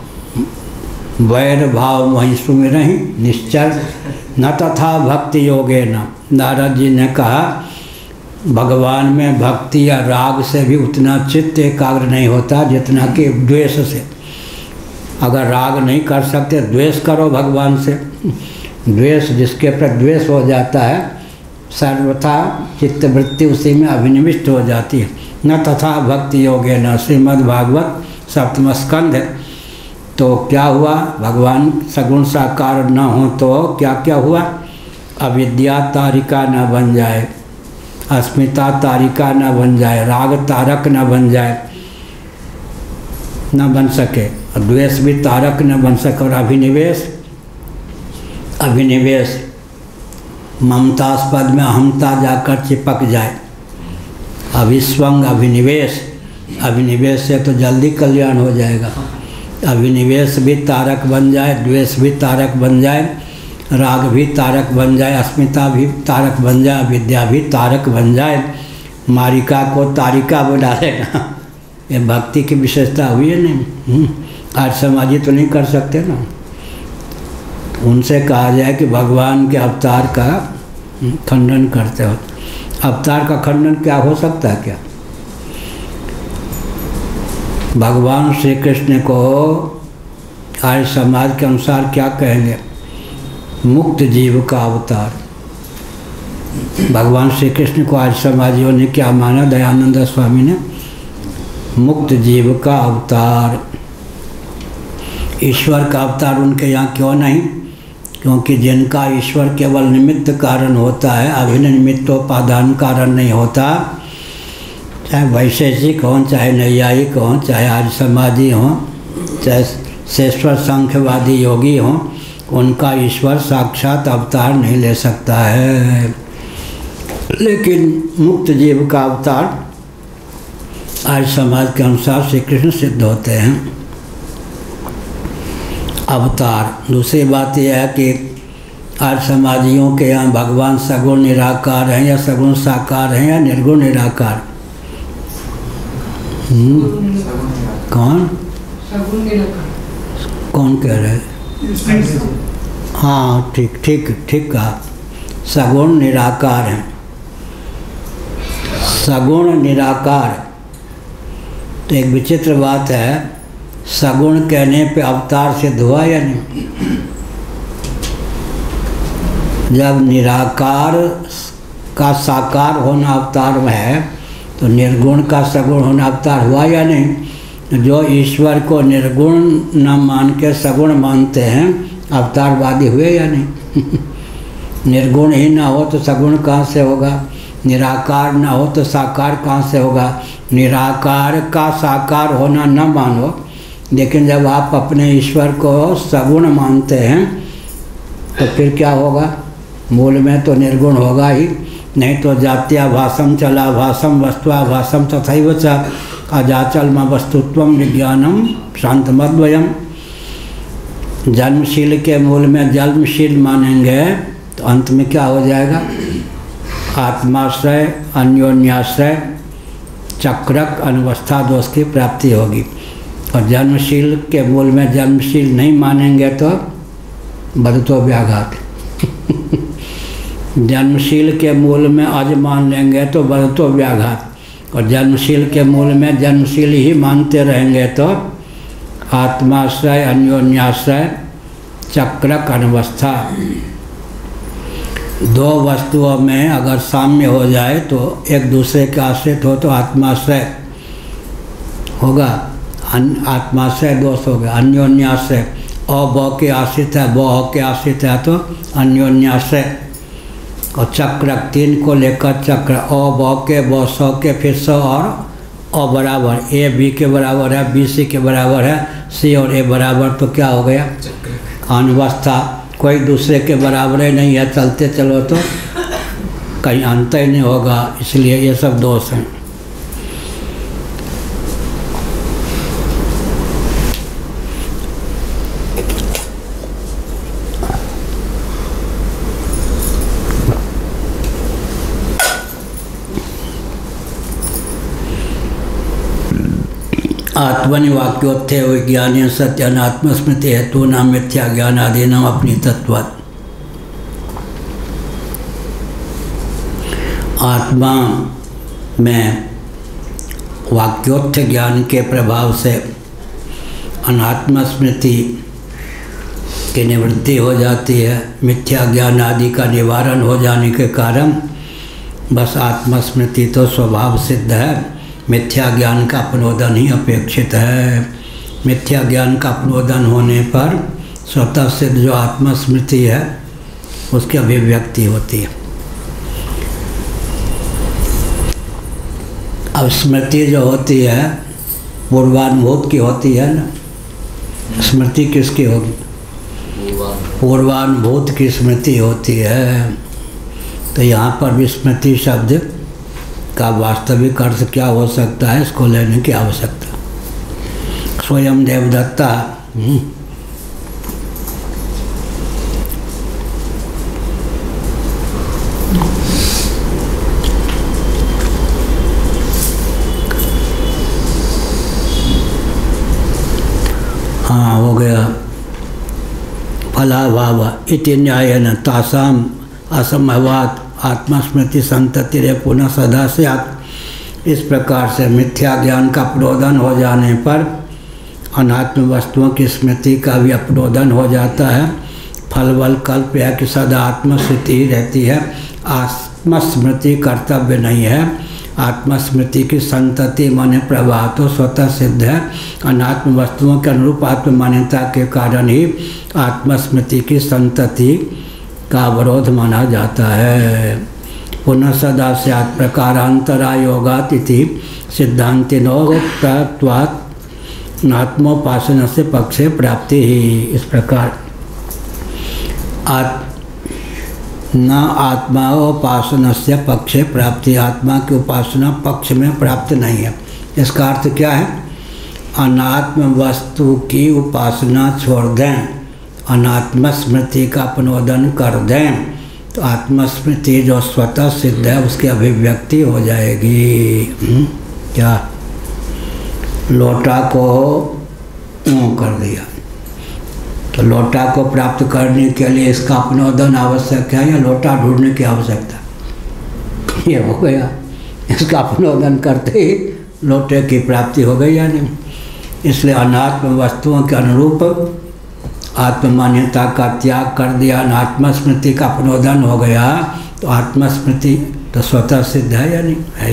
वैर भाव वहीं सुमिरहि निश्चल न तथा भक्ति योगे न। नारद जी ने कहा भगवान में भक्ति या राग से भी उतना चित्त एकाग्र नहीं होता जितना कि द्वेष से। अगर राग नहीं कर सकते, द्वेष करो भगवान से। द्वेष जिसके प्रति द्वेष हो जाता है सर्वथा चित्तवृत्ति उसी में अभिनिविष्ट हो जाती है। न तथा भक्ति योगे न श्रीमद्भागवत सप्तम स्कंध। तो क्या हुआ, भगवान सगुण साकार न हो तो क्या क्या हुआ, अविद्या तारिका न बन जाए, अस्मिता तारिका न बन जाए, राग तारक न बन जाए, न बन सके, और द्वेष भी तारक न बन सके, और अभिनिवेश अभिनिवेश ममतास्पद में अहमता जाकर चिपक जाए, अभिस्वंग अभिनिवेश, अभिनिवेश से तो जल्दी कल्याण हो जाएगा। अभिनिवेश भी तारक बन जाए, द्वेष भी तारक बन जाए, राग भी तारक बन जाए, अस्मिता भी तारक बन जाए, विद्या भी तारक बन जाए, मारिका को तारिका बना देना। ये भक्ति की विशेषता हुई है नहीं। आज समाजी तो नहीं कर सकते ना। उनसे कहा जाए कि भगवान के अवतार का खंडन करते हो। अवतार का खंडन क्या हो सकता है क्या? भगवान श्री कृष्ण को आज समाज के अनुसार क्या कहेंगे, मुक्त जीव का अवतार। भगवान श्री कृष्ण को आज समाजियों ने क्या माना, दयानंद स्वामी ने, मुक्त जीव का अवतार। ईश्वर का अवतार उनके यहाँ क्यों नहीं? क्योंकि जिनका ईश्वर केवल निमित्त कारण होता है, अभिन्न निमित्तोपादान कारण नहीं होता, चाहे वैशेषिक हों, चाहे नैयायिक हों, चाहे आज समाजी हों, चाहे शेश्वर सांख्यवादी योगी हों, उनका ईश्वर साक्षात अवतार नहीं ले सकता है। लेकिन मुक्त जीव का अवतार आज समाज के अनुसार श्री कृष्ण सिद्ध होते हैं अवतार। दूसरी बात यह है कि आज समाजियों के यहाँ भगवान सगुण निराकार हैं या सगुण साकार हैं या निर्गुण निराकार? कौन कौन कह रहे? हाँ, ठीक ठीक ठीक कहा, सगुण निराकार हैं। सगुण निराकार तो एक विचित्र बात है। सगुण कहने पे अवतार सिद्ध हुआ या नहीं? जब निराकार का साकार होना अवतार में है तो निर्गुण का सगुण होना अवतार हुआ या नहीं? जो ईश्वर को निर्गुण न मान के सगुण मानते हैं अवतारवादी हुए या नहीं? निर्गुण ही ना हो तो सगुण कहाँ से होगा? निराकार ना हो तो साकार कहाँ से होगा? निराकार का साकार होना न मानो, लेकिन जब आप अपने ईश्वर को सगुण मानते हैं तो फिर क्या होगा? मूल में तो निर्गुण होगा ही, नहीं तो जात्याभासम चलाभासम वस्तुआभासम तथैव च अजाचलम वस्तुत्वम विज्ञानम शांतमद्वयम। जन्मशील के मूल में जन्मशील मानेंगे तो अंत में क्या हो जाएगा? आत्माश्रय अन्योन्याश्रय चक्रक अनवस्था दोष की प्राप्ति होगी। और जन्मशील के मूल में जन्मशील नहीं मानेंगे तो बदतो व्याघात। जन्मशील के मूल में अज मान लेंगे तो बदतो व्याघात, और जन्मशील के मूल में जन्मशील ही मानते रहेंगे तो आत्माश्रय अन्योन्याश्रय चक्रक अनवस्था। दो वस्तुओं में अगर साम्य हो जाए तो एक दूसरे के आश्रित हो तो आत्माश्रय होगा, आत्माश्रय दोष होगा। अन्योन्याश्रय अ ब के आश्रित है, ब के आश्रित है तो अन्योन्याश्रय। और चक्र तीन को लेकर चक्र अ ब के ब सौ के फिर सौ और अ बराबर, ए बी के बराबर है, बी सी के बराबर है, सी और ए बराबर, तो क्या हो गया? अनवस्था। कोई दूसरे के बराबर ही नहीं है, चलते चलो तो कहीं अंत ही नहीं होगा, इसलिए ये सब दोष हैं। आत्मनि वाक्योत्थे विज्ञान सत्य अनात्मस्मृति हेतु नाम मिथ्या ज्ञान आदि नाम अपनी तत्वात्। आत्मा में वाक्योत्थ ज्ञान के प्रभाव से अनात्म स्मृति उसकी निवृत्ति हो जाती है। मिथ्या ज्ञान आदि का निवारण हो जाने के कारण बस आत्मस्मृति तो स्वभाव सिद्ध है, मिथ्या ज्ञान का अपनोदन ही अपेक्षित है। मिथ्या ज्ञान का अपनोदन होने पर स्वतः सिद्ध जो आत्मस्मृति है उसकी अभिव्यक्ति होती है। अब स्मृति जो होती है पूर्वानुभूत की होती है ना, स्मृति किसकी होगी? पूर्वानुभूत की स्मृति होती है। तो यहाँ पर भी स्मृति शब्द का वास्तविक अर्थ क्या हो सकता है, इसको लेने की आवश्यकता। स्वयं देवदत्ता हाँ हो गया। फलाभाव इति न्यायेन तासाम असंभवात् आत्मस्मृति संततिरे पुनः सदा स्यात्। इस प्रकार से मिथ्या ज्ञान का अपरोधन हो जाने पर अनात्म वस्तुओं की स्मृति का भी अपरोधन हो जाता है। फल बल कल्प है कि सदा आत्मस्मृति ही रहती है, आत्मस्मृति कर्तव्य नहीं है। आत्मस्मृति की संतति माने प्रवाह तो स्वतः सिद्ध है। अनात्म वस्तुओं के अनुरूप आत्म मान्यता के कारण ही आत्मस्मृति की संतति का अवरोध माना जाता है। पुनः सदा स्यात् प्रकारांतरायोगात् इति सिद्धांतिनोक्तत्वात् आत्मोपासना से पक्षे प्राप्ति ही। इस प्रकार आत्म न आत्मा उपासना से पक्षे प्राप्ति, आत्मा की उपासना पक्ष में प्राप्त नहीं है। इसका अर्थ क्या है? अनात्म वस्तु की उपासना छोड़ दें, अनात्म स्मृति का अपनोदन कर दें तो आत्मस्मृति जो स्वतः सिद्ध है उसकी अभिव्यक्ति हो जाएगी। हुँ? क्या लोटा को ऊँ कर दिया तो लोटा को प्राप्त करने के लिए इसका अपनोदन आवश्यक है या लोटा ढूंढने की आवश्यकता? ये हो गया, इसका अपनोदन करते ही लोटे की प्राप्ति हो गई या नहीं। इसलिए अनात्म वस्तुओं के अनुरूप आत्ममान्यता का त्याग कर दिया, आत्मस्मृति का अपनोदन हो गया तो आत्मस्मृति तो स्वतः सिद्ध है या नहीं? है।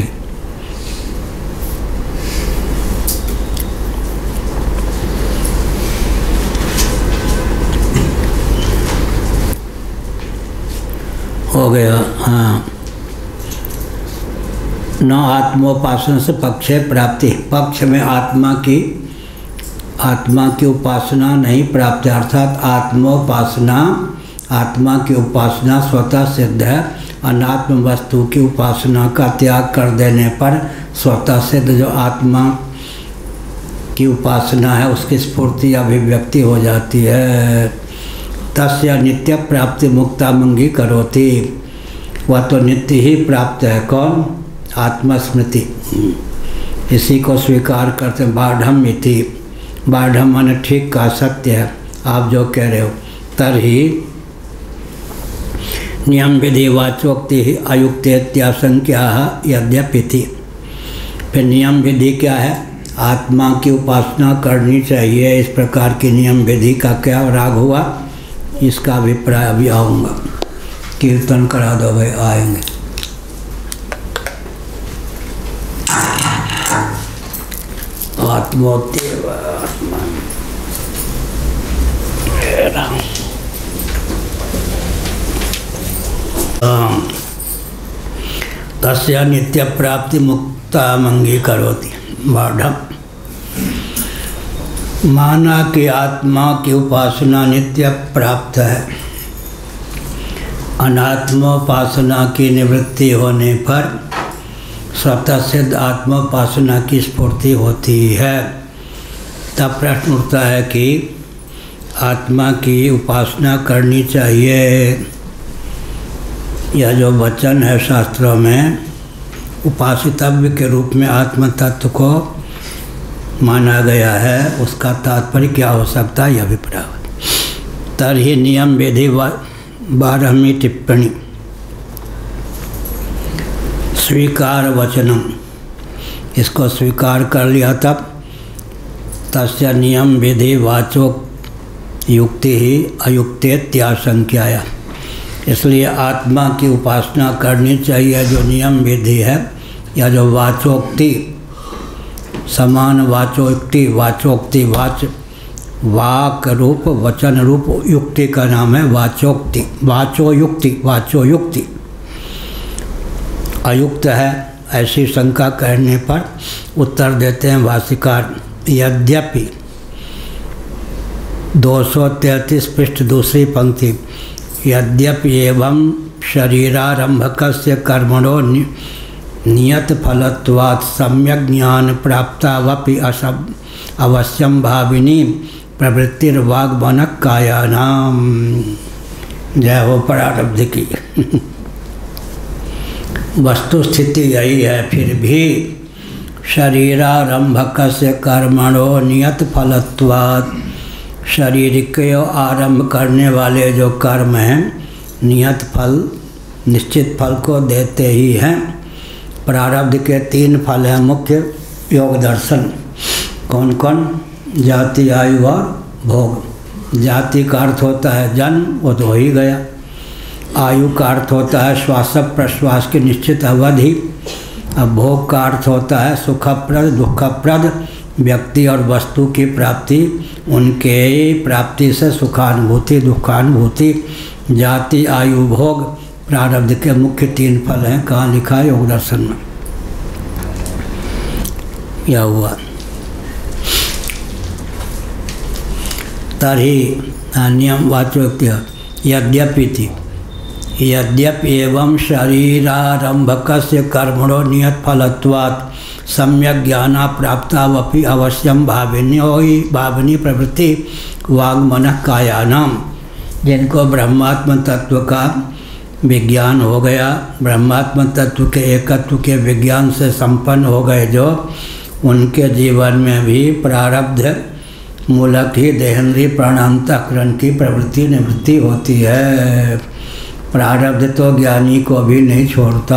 हो गया। हाँ, न आत्मोपासना से पक्षे प्राप्ति, पक्ष में आत्मा की आत्मा की उपासना नहीं प्राप्त, अर्थात आत्मोपासना आत्मा की उपासना स्वतः सिद्ध है। अनात्म वस्तु की उपासना का त्याग कर देने पर स्वतः सिद्ध जो आत्मा की उपासना है उसकी स्फूर्ति अभिव्यक्ति हो जाती है। तस्य नित्य प्राप्ति मुक्ता मंगी करोति, वह तो नित्य ही प्राप्त है। कौन? आत्मस्मृति। इसी को स्वीकार करते बाढ़ इति, बाढ़ माने ठीक का सत्य है, आप जो कह रहे हो। तरही नियम विधि वाचोक्ति ही अयुक्त इत्याशंक्या यद्यपि थी। फिर नियम विधि क्या है? आत्मा की उपासना करनी चाहिए, इस प्रकार की नियम विधि का क्या राग हुआ, इसका अभिप्राय अभी आऊँगा। कीर्तन करा दो भाई, आएंगे। आत्मोत्तेव आत्मा तस्य नित्य प्राप्ति मुक्ता मंगी करोति। बाढ़ माना कि आत्मा की उपासना नित्य प्राप्त है, अनात्मोपासना की निवृत्ति होने पर स्वतः सिद्ध आत्मोपासना की स्फूर्ति होती है। तब प्रश्न उठता है कि आत्मा की उपासना करनी चाहिए। यह जो वचन है शास्त्रों में उपासितव्य के रूप में आत्म तत्व को माना गया है, उसका तात्पर्य क्या हो सकता है, यह अभिप्राय। तरही नियम विधि बारहवीं टिप्पणी स्वीकार वचनम, इसको स्वीकार कर लिया तब तस्य नियम विधि वाचो युक्ति ही अयुक्तेत्याशंक्याया। इसलिए आत्मा की उपासना करनी चाहिए। जो नियम विधि है या जो वाचोक्ति, समान वाचोक्ति, वाचोक्ति वाच वाक रूप वचन रूप युक्ति का नाम है वाचोक्ति, वाचो युक्ति, वाचो युक्ति। अयुक्त है ऐसी शंका करने पर उत्तर देते हैं भाष्यकार, यद्यपि दो सौ तैंतीस पृष्ठ दूसरी पंक्ति, यद्यपि एवं शरीरारंभकस्य कर्मणो नियत फलत्वात् सम्यक ज्ञान प्राप्तावपि असब अवश्यम भाविनी प्रवृत्तिर्वाग्मनक कायानाम। जय हो प्रारब्ध की। वस्तु स्थिति यही है। फिर भी शरीरारंभकस्य कर्मणो नियत फलत्वात्, शरीर के आरंभ करने वाले जो कर्म हैं नियत फल, निश्चित फल को देते ही हैं। प्रारब्ध के तीन फल हैं मुख्य योग दर्शन। कौन कौन? जाति, आयु और भोग। जाति का अर्थ होता है जन्म, वो तो हो ही गया। आयु का अर्थ होता है श्वास प्रश्वास की निश्चित अवधि। अब भोग का अर्थ होता है सुखप्रद दुखप्रद व्यक्ति और वस्तु की प्राप्ति, उनके प्राप्ति से सुखानुभूति दुखानुभूति। जाति, आयु, भोग प्रारब्ध के मुख्य तीन फल हैं। कहाँ लिखा है? योग दर्शन में। क्या हुआ? तर्हि नियम वाच्योक्त्य यद्यपि थी, यद्यपि एवं शरीरारंभकस्य कर्मणो नियत फलत्वात् सम्यक ज्ञाना प्राप्तावपि अवश्यम भाविनी भाविनी प्रवृत्ति वाग्मनः कायानाम। जिनको ब्रह्मात्म तत्व का विज्ञान हो गया, ब्रह्मात्म तत्व के एकत्व के विज्ञान से संपन्न हो गए, जो उनके जीवन में भी प्रारब्ध मूलक ही देहेंद्रीय प्राणांतःकरण की प्रवृत्ति निवृत्ति होती है। प्रारब्ध तो ज्ञानी को भी नहीं छोड़ता।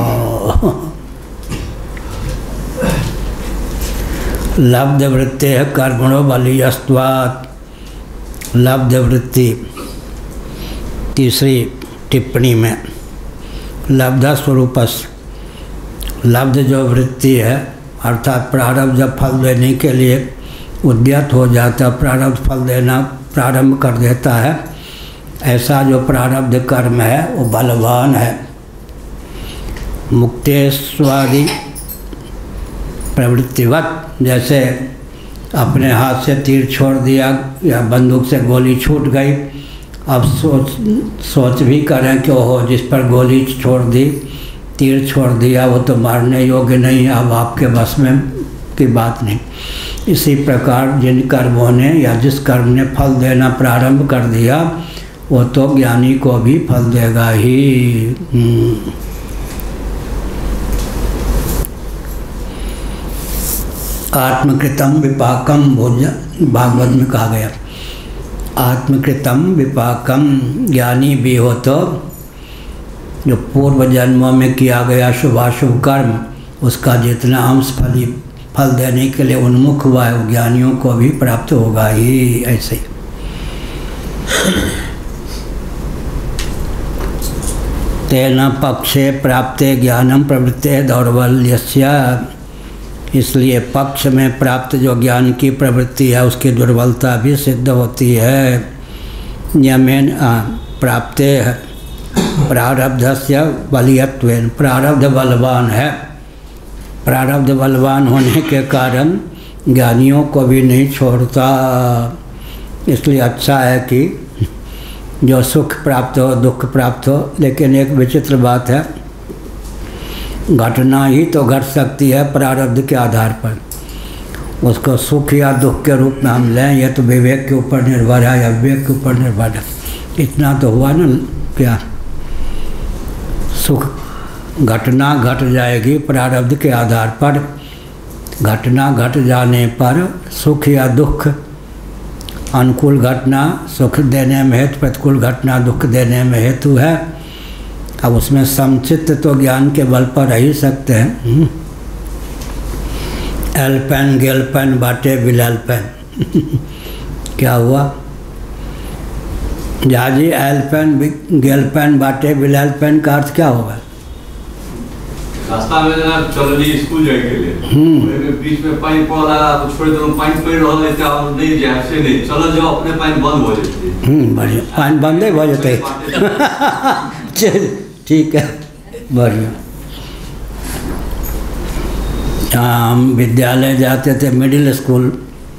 लब्ध वृत्ति है कर्मणो बलीयस्त्वात्। लब्ध वृत्ति तीसरी टिप्पणी में लब्ध स्वरूपस, लब्ध जो वृत्ति है अर्थात प्रारब्ध जब फल देने के लिए उद्यत हो जाता, प्रारब्ध फल देना प्रारंभ कर देता है, ऐसा जो प्रारब्ध कर्म है वो बलवान है। मुक्तेश्वरी प्रवृत्तिवत, जैसे अपने हाथ से तीर छोड़ दिया या बंदूक से गोली छूट गई, अब सोच सोच भी करें कि ओहो जिस पर गोली छोड़ दी, तीर छोड़ दिया, वो तो मारने योग्य नहीं है, अब आपके बस में की बात नहीं। इसी प्रकार जिन कर्मों ने या जिस कर्म ने फल देना प्रारंभ कर दिया, वो तो ज्ञानी को भी फल देगा ही। आत्मकृतम विपाकम भोजन भागवत में कहा गया। आत्मकृतम विपाकम, ज्ञानी भी हो तो जो पूर्व जन्मों में किया गया शुभाशुभ कर्म, उसका जितना अंश फली फल देने के लिए उन्मुख हुआ है, वो ज्ञानियों को भी प्राप्त होगा ही। ऐसे तेन पक्षे प्राप्ते ज्ञानम प्रवृत्ते दौर्बल्यस्य, इसलिए पक्ष में प्राप्त जो ज्ञान की प्रवृत्ति है उसकी दुर्बलता भी सिद्ध होती है। यमेन प्राप्ते प्रारब्धस्य बलीयत्वेन, प्रारब्ध बलवान है, प्रारब्ध बलवान होने के कारण ज्ञानियों को भी नहीं छोड़ता। इसलिए अच्छा है कि जो सुख प्राप्त हो दुख प्राप्त हो, लेकिन एक विचित्र बात है, घटना ही तो घट सकती है प्रारब्ध के आधार पर। उसको सुख या दुख के रूप में हम लें, यह तो विवेक के ऊपर निर्भर है या विवेक के ऊपर निर्भर है। इतना तो हुआ ना, क्या सुख घटना घट जाएगी प्रारब्ध के आधार पर। घटना घट जाने पर सुख या दुख, अनुकूल घटना सुख देने में हेतु, प्रतिकूल घटना दुख देने में हेतु है। अब उसमें समचित्त तो ज्ञान के बल पर रह ही सकते हैं। एलपेन गेलपेन बाटे बिलपेन क्या हुआ? जाजी एलपेन गेलपेन बाटे बिलपेन का अर्थ क्या होगा? रास्ता में जनाब चलो जी स्कूल जाए के लिए बीच में पानी पड़ रहा तो छोड़ दो पानी पड़ रहा है क्या नहीं जाए से नहीं चलो जाओ अपने पानी बंद हो जाते हम्म बढ़िया पानी बंद ही हो जाते चल ठीक है बढ़िया। हम विद्यालय जाते थे मिडिल स्कूल,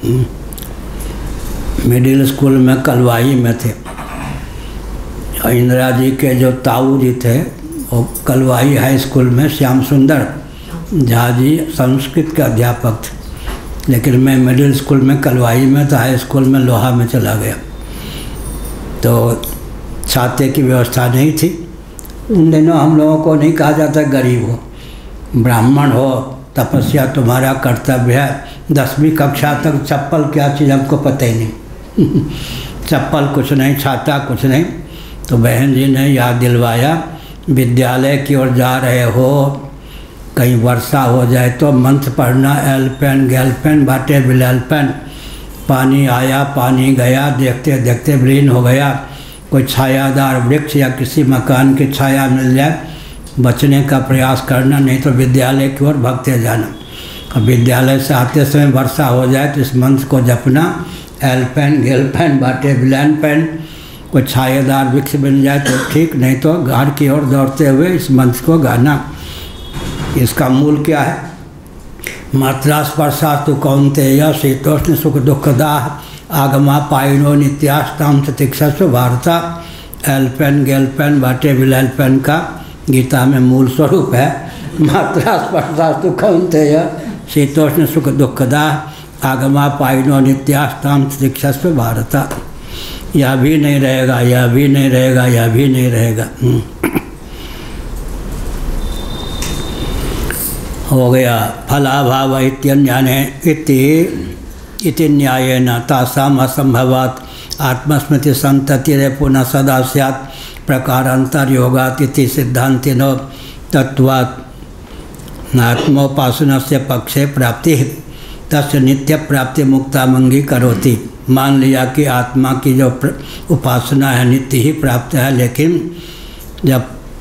मिडिल स्कूल में कलवाई में थे। इंदिरा जी के जो ताऊ जी थे वो कलवाई हाई स्कूल में श्याम सुंदर झा जी संस्कृत के अध्यापक थे, लेकिन मैं मिडिल स्कूल में कलवाई में था, हाई स्कूल में लोहा में चला गया। तो छाते की व्यवस्था नहीं थी उन दिनों। हम लोगों को नहीं कहा जाता गरीब हो, ब्राह्मण हो, तपस्या तुम्हारा कर्तव्य है। दसवीं कक्षा तक चप्पल क्या चीज़ हमको पता ही नहीं चप्पल कुछ नहीं, छाता कुछ नहीं। तो बहन जी ने याद दिलवाया विद्यालय की ओर जा रहे हो, कहीं वर्षा हो जाए तो मंत्र पढ़ना, एल पेन गैल पेन बाटे बिलैल पेन। पानी आया पानी गया, देखते देखते विलीन हो गया। कोई छायादार वृक्ष या किसी मकान की छाया मिल जाए बचने का प्रयास करना, नहीं तो विद्यालय की ओर भागते जाना। और विद्यालय से आते समय वर्षा हो जाए तो इस मंत्र को जपना, एल पेन गेल पेन बाटे बिलैन पेन। कोई छायादार वृक्ष बन जाए तो ठीक, नहीं तो घर की ओर दौड़ते हुए इस मंत्र को गाना। इसका मूल क्या है? मात्रा स्पर्शास्तु कौन्तेय शीतोष्ण सुख दुखदाह आगमा पाइनो नित्यास्ताम तितिक्षस्व भारता। एलपेन गेलपेन बाटे बिलपेन का गीता में मूल स्वरूप है। मात्रा स्पर्शास्तु कौन्तेय शीतोष्ण सुख दुखदाह आगमा पाइनो नित्यास्ताम तितिक्षस्व भारता। यह भी नहीं रहेगा, यह भी नहीं रहेगा, यह भी नहीं रहेगा। हो गया। फलाभाव इत्यन्याने इति इति न्यायेन तासाम असंभवात् आत्मस्मृति संततिरे पुनः सदा स्यात् प्रकारांतर योगात् इति सिद्धांतिनो तत्वात् आत्मोपासनस्य पक्षे प्राप्ति तस्य नित्य प्राप्ति मुक्तामंगी करोति। मान लिया कि आत्मा की जो उपासना है नित्य ही प्राप्त है, लेकिन जब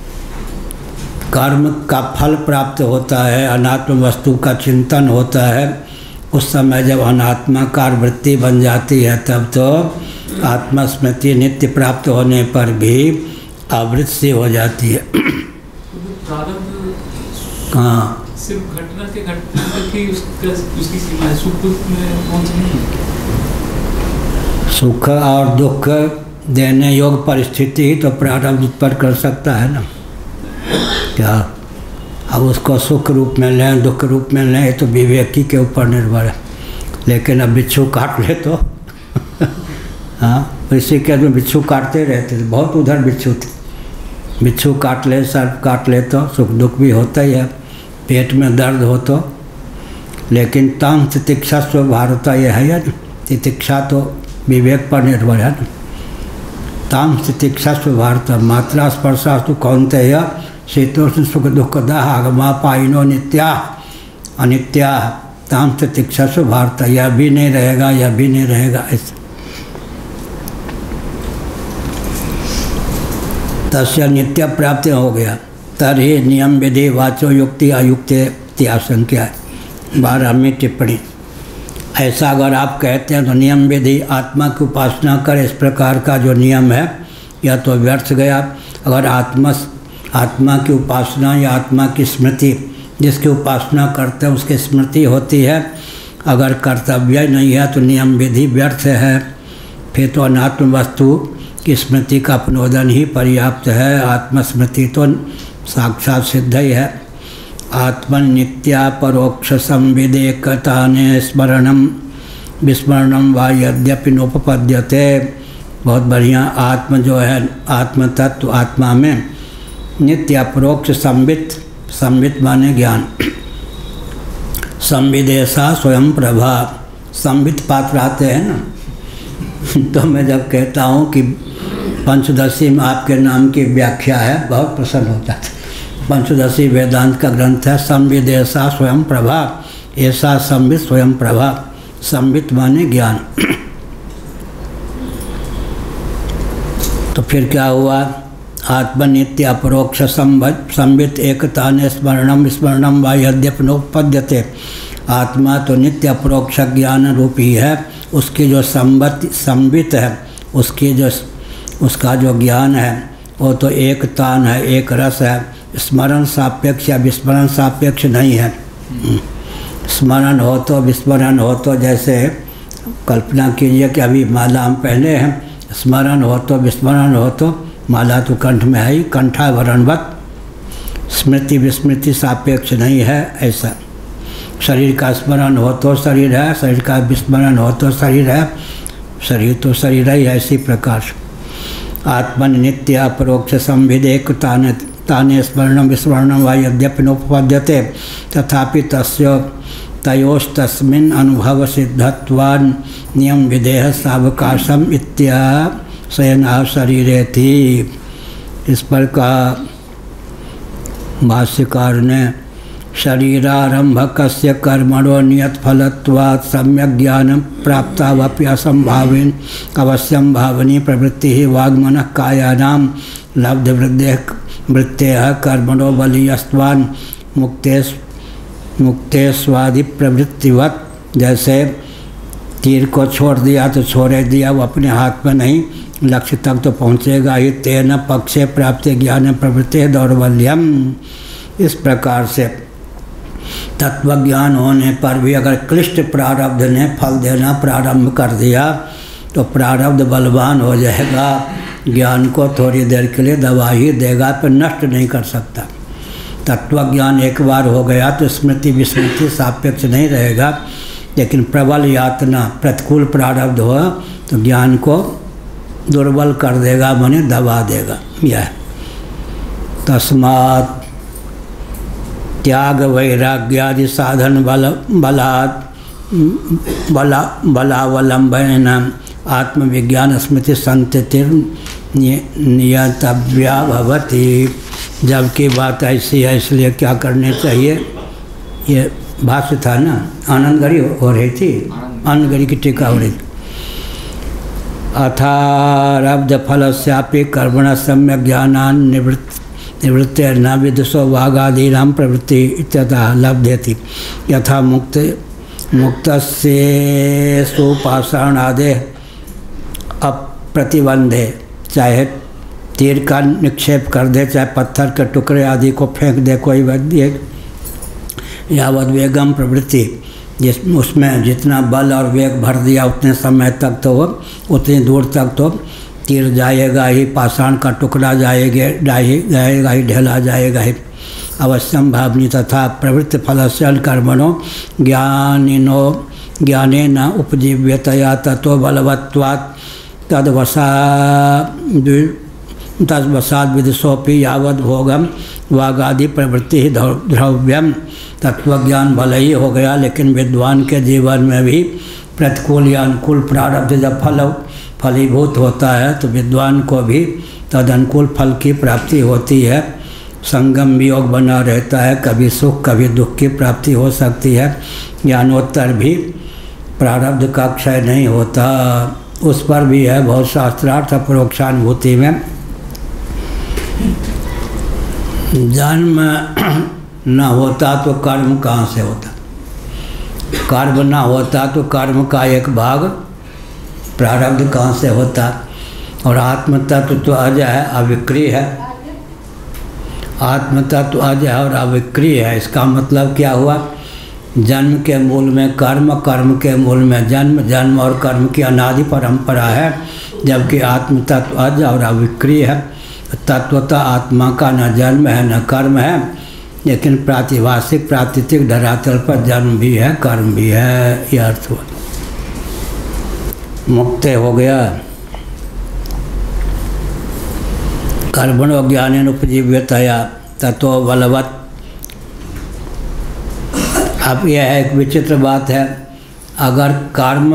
कर्म का फल प्राप्त होता है, अनात्म वस्तु का चिंतन होता है, उस समय जब अनात्माकार वृत्ति बन जाती है तब तो आत्मस्मृति नित्य प्राप्त होने पर भी आवृत्ति हो जाती है। हाँ सिर्फ घटना के घटना तक ही उसका उसकी सीमा है, सुख दुख में पहुंचने। सुख और दुख देने योग परिस्थिति ही तो प्रारब्ध उत्पन्न कर सकता है ना। क्या अब उसको सुख रूप में लें दुख रूप में लें, ये तो विवेकी के ऊपर निर्भर है। लेकिन अब बिच्छू काट ले तो हाँ इसी के में बिच्छू काटते रहते थे, बहुत उधर बिच्छू थे। बिच्छू काट ले सर्प काट ले तो सुख दुख भी होता ही है, पेट में दर्द हो तो। लेकिन ताम तितिक्षा स्व भारता ये है या तितिक्षा तो विवेक पर निर्भर है। ताम तितिक्षा स्व भारता मात्रा स्पर्शास्तु कौन्तेय शीतोष्ण सुख दुखदा आगमा पाइनो नित्या अनित्या। ताम तितिक्षा स्व भारता, यह भी नहीं रहेगा, यह भी नहीं रहेगा। ऐसा तस्य नित्य प्राप्ति हो गया। तर्हि नियम विधि वाचो युक्ति अयुक्ति इत्याशंक्या है। बारहवीं टिप्पणी। ऐसा अगर आप कहते हैं तो नियम विधि आत्मा की उपासना कर, इस प्रकार का जो नियम है यह तो व्यर्थ गया। अगर आत्मा आत्मा की उपासना या आत्मा की स्मृति, जिसकी उपासना करते हैं उसकी स्मृति होती है, अगर कर्तव्य नहीं है तो नियम विधि व्यर्थ है। फिर तो अनात्म वस्तु की स्मृति का अपनोदन ही पर्याप्त है। आत्मस्मृति तो साक्षात सिद्ध ही है। आत्मन नित्या परोक्ष संविदेकताने स्मरणम विस्मरणम वा यद्यपि नोपपद्यते। बहुत बढ़िया। आत्म जो है आत्म तत्व आत्मा में नित्य अपरोक्ष संवित, संवित माने ज्ञान, संविदेशा स्वयं प्रभा। संवित पात्र आते हैं ना तो मैं जब कहता हूँ कि पंचदशी में आपके नाम की व्याख्या है, बहुत प्रसन्न होता है। पंचदशी वेदांत का ग्रंथ है। संविदेशा स्वयं प्रभा, ऐसा संवित स्वयं प्रभा। संवित माने ज्ञान। तो फिर क्या हुआ? आत्मनित्य अपरोक्ष संबित एकता ने स्मरणम स्मरणम वा यद्यपि नोपपद्यते। आत्मा तो नित्य अपरोक्ष ज्ञान रूपी है, उसकी जो संबत संबित है, उसकी जो उसका जो ज्ञान है वो तो एक तान है, एक रस है। स्मरण सापेक्ष या विस्मरण सापेक्ष नहीं है। स्मरण हो तो विस्मरण हो तो, जैसे कल्पना कीजिए कि अभी माला हम पहने हैं, स्मरण हो तो विस्मरण हो तो माला तो कंठ में है ही, कंठाभरणवत। स्मृति विस्मृति सापेक्ष नहीं है ऐसा। शरीर का स्मरण हो तो शरीर है, शरीर का विस्मरण हो तो शरीर है, शरीर तो शरीर ही है। इसी प्रकार आत्मन नित्य अपरोक्ष संविदेक ताने ताने स्मरणम विस्मरणम वा यद्यपि नोपपद्यते तथापि तस्य तयोस्तस्मिन् अनुभव सिद्धत्वान् नियम विदेह सावकाशम इत्याशयना शरीरे थी। इस पर का भाष्यकार ने शरीरारंभकस्य कर्मणो नियत फलत्वात् सम्यक ज्ञान प्राप्तावपि असंभाविन अवश्यम भावनी प्रवृत्ति ही वाग्मनः कायानां लब्ध वृद्धेः वृत्तेः कर्मणो बलीयस्त्वान् मुक्तेश मुक्ते स्वादि प्रवृत्तिवत। जैसे तीर को छोड़ दिया तो छोड़े दिया, वो अपने हाथ में नहीं, लक्ष्य तक तो पहुँचेगा ही। तेन पक्षे प्राप्त ज्ञान प्रवृत्ति दौर्बल्यम। इस प्रकार से तत्वज्ञान होने पर भी अगर क्लिष्ट प्रारब्ध ने फल देना प्रारंभ कर दिया तो प्रारब्ध बलवान हो जाएगा, ज्ञान को थोड़ी देर के लिए दबा ही देगा, पर नष्ट नहीं कर सकता। तत्वज्ञान एक बार हो गया तो स्मृति विस्मृति सापेक्ष नहीं रहेगा, लेकिन प्रबल यातना प्रतिकूल प्रारब्ध हो तो ज्ञान को दुर्बल कर देगा, माने दबा देगा। यह तस्मात् त्याग वैराग्यादि साधन बल बलात् बला बलावलंबन आत्मविज्ञान स्मृति संततिर नियतव्या भवति। जबकि बात ऐसी है, इसलिए क्या करने चाहिए? ये भाष्य था ना, आनंदगढ़ी हो रही थी, आनंदगढ़ी की टीका हो रही थी। अथारब्ध फलस्यापि कर्मण सम्यक ज्ञानान् निवृत्त निवृत्ते न विदुषो वागादीनां प्रवृत्ति इत्यतः लब्धेति। यथा मुक्त मुक्तस्य सुपाषाणादे अप्रतिबंधे, चाहे तीर का निक्षेप कर दे, चाहे पत्थर के टुकड़े आदि को फेंक दे कोई व्यक्ति, यावद वेगम प्रवृत्ति, जिस उसमें जितना बल और वेग भर दिया उतने समय तक तो वो उतनी दूर तक तो तीर जाएगा ही, पाषाण का टुकड़ा जाएगा जाएगा ही, ढेला जाएगा ही। अवश्यम भावनी तथा प्रवृत्ति फलस्य कर्मणो ज्ञानिनो ज्ञाने न उपजीव्यतया ततो बलवत्वात् तद्वसा तद्वसाद विदुषोपि यावद भोगम वागादि प्रवृत्ति ही द्रव्यम। तत्वज्ञान भले ही हो गया, लेकिन विद्वान के जीवन में भी प्रतिकूल या अनुकूल प्रारब्ध जब फल फलीभूत होता है तो विद्वान को भी तदनुकूल फल की प्राप्ति होती है। संगम वियोग बना रहता है, कभी सुख कभी दुख की प्राप्ति हो सकती है। ज्ञानोत्तर भी प्रारब्ध का क्षय नहीं होता, उस पर भी है बहुत शास्त्रार्थ परोक्षानुभूति में। जन्म न होता तो कर्म कहाँ से होता, कर्म न होता तो कर्म का एक भाग प्रारब्ध कहाँ से होता। और आत्म तत्व तो अजय है, अविक्रिय है। आत्म तत्व अजय है और अविक्रिय है। इसका मतलब क्या हुआ? जन्म के मूल में कर्म, कर्म के मूल में जन्म, जन्म और कर्म की अनादि परंपरा है, जबकि आत्म तत्व अजय और अविक्रिय है। तत्वतः आत्मा का न जन्म है न कर्म है, लेकिन प्रातिभाषिक प्रातिथिक धरातल पर जन्म भी है कर्म भी है। यह अर्थ हुआ। मुक्त हो गया। कर्मणो ज्ञानेन उपजीव्यतया ततो बलवत्। अब यह एक विचित्र बात है, अगर कर्म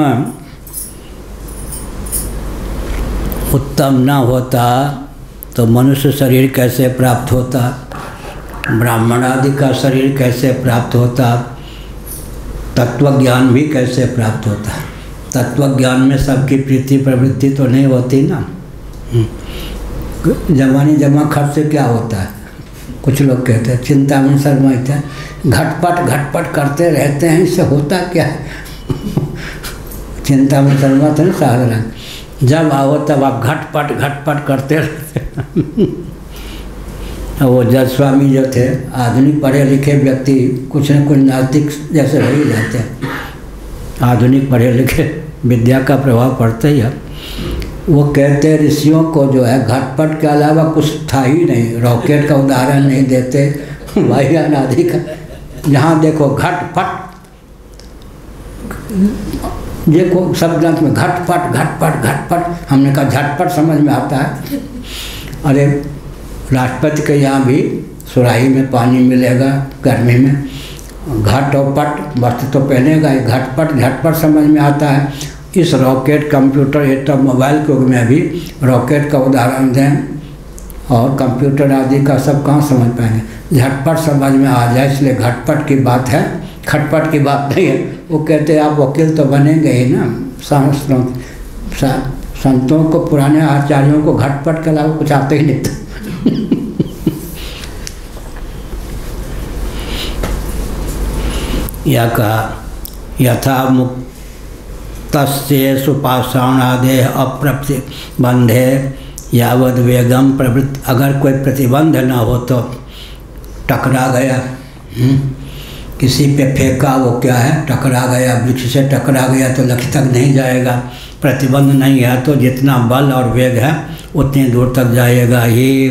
उत्तम न होता तो मनुष्य शरीर कैसे प्राप्त होता, ब्राह्मण आदि का शरीर कैसे प्राप्त होता, तत्वज्ञान भी कैसे प्राप्त होता। तत्वज्ञान में सबकी प्रीति प्रवृत्ति तो नहीं होती ना। जवानी जमा खर्च से क्या होता है? कुछ लोग कहते हैं चिंतामणि शर्मा कहते हैं घटपट घटपट करते रहते हैं, इससे होता क्या है? चिंतामणि शर्मा थे ना साधारण, जब आओ तब आप घटपट घटपट करते रहते। वो जज स्वामी जो थे, आधुनिक पढ़े लिखे व्यक्ति कुछ न कुछ नास्तिक जैसे वही रहते हैं। आधुनिक पढ़े लिखे विद्या का प्रभाव पड़ता ही है। वो कहते हैं ऋषियों को जो है घटपट के अलावा कुछ था ही नहीं। रॉकेट का उदाहरण नहीं देते, वायुयान आदि का। जहाँ देखो घटपट, देखो सब ग्रंथ में घटपट घटपट घटपट। हमने कहा झटपट समझ में आता है। अरे राष्ट्रपति के यहाँ भी सुराही में पानी मिलेगा गर्मी में, घट और पट वस्त्र तो पहनेगा ही। घटपट झटपट समझ में आता है। इस रॉकेट कंप्यूटर ये तो मोबाइल के युग में भी रॉकेट का उदाहरण दें और कंप्यूटर आदि का सब कहाँ समझ पाएंगे। झटपट समझ में आ जाए, इसलिए घटपट की बात है, खटपट की बात नहीं है। वो कहते हैं आप वकील तो बनेंगे ही ना। शास्त्रों संतों को, पुराने आचार्यों को घटपट के अलावा कुछ आते ही नहीं था। या कहा यथा मुक्तस्य सुपाषाणादेह अप्रतिबंधे यावद वेगम प्रवृत्ति। अगर कोई प्रतिबंध न हो तो टकरा गया, हुँ? किसी पे फेंका, वो क्या है टकरा गया, वृक्ष से टकरा गया तो लक्ष्य तक नहीं जाएगा। प्रतिबंध नहीं है तो जितना बल और वेग है उतनी दूर तक जाएगा ही।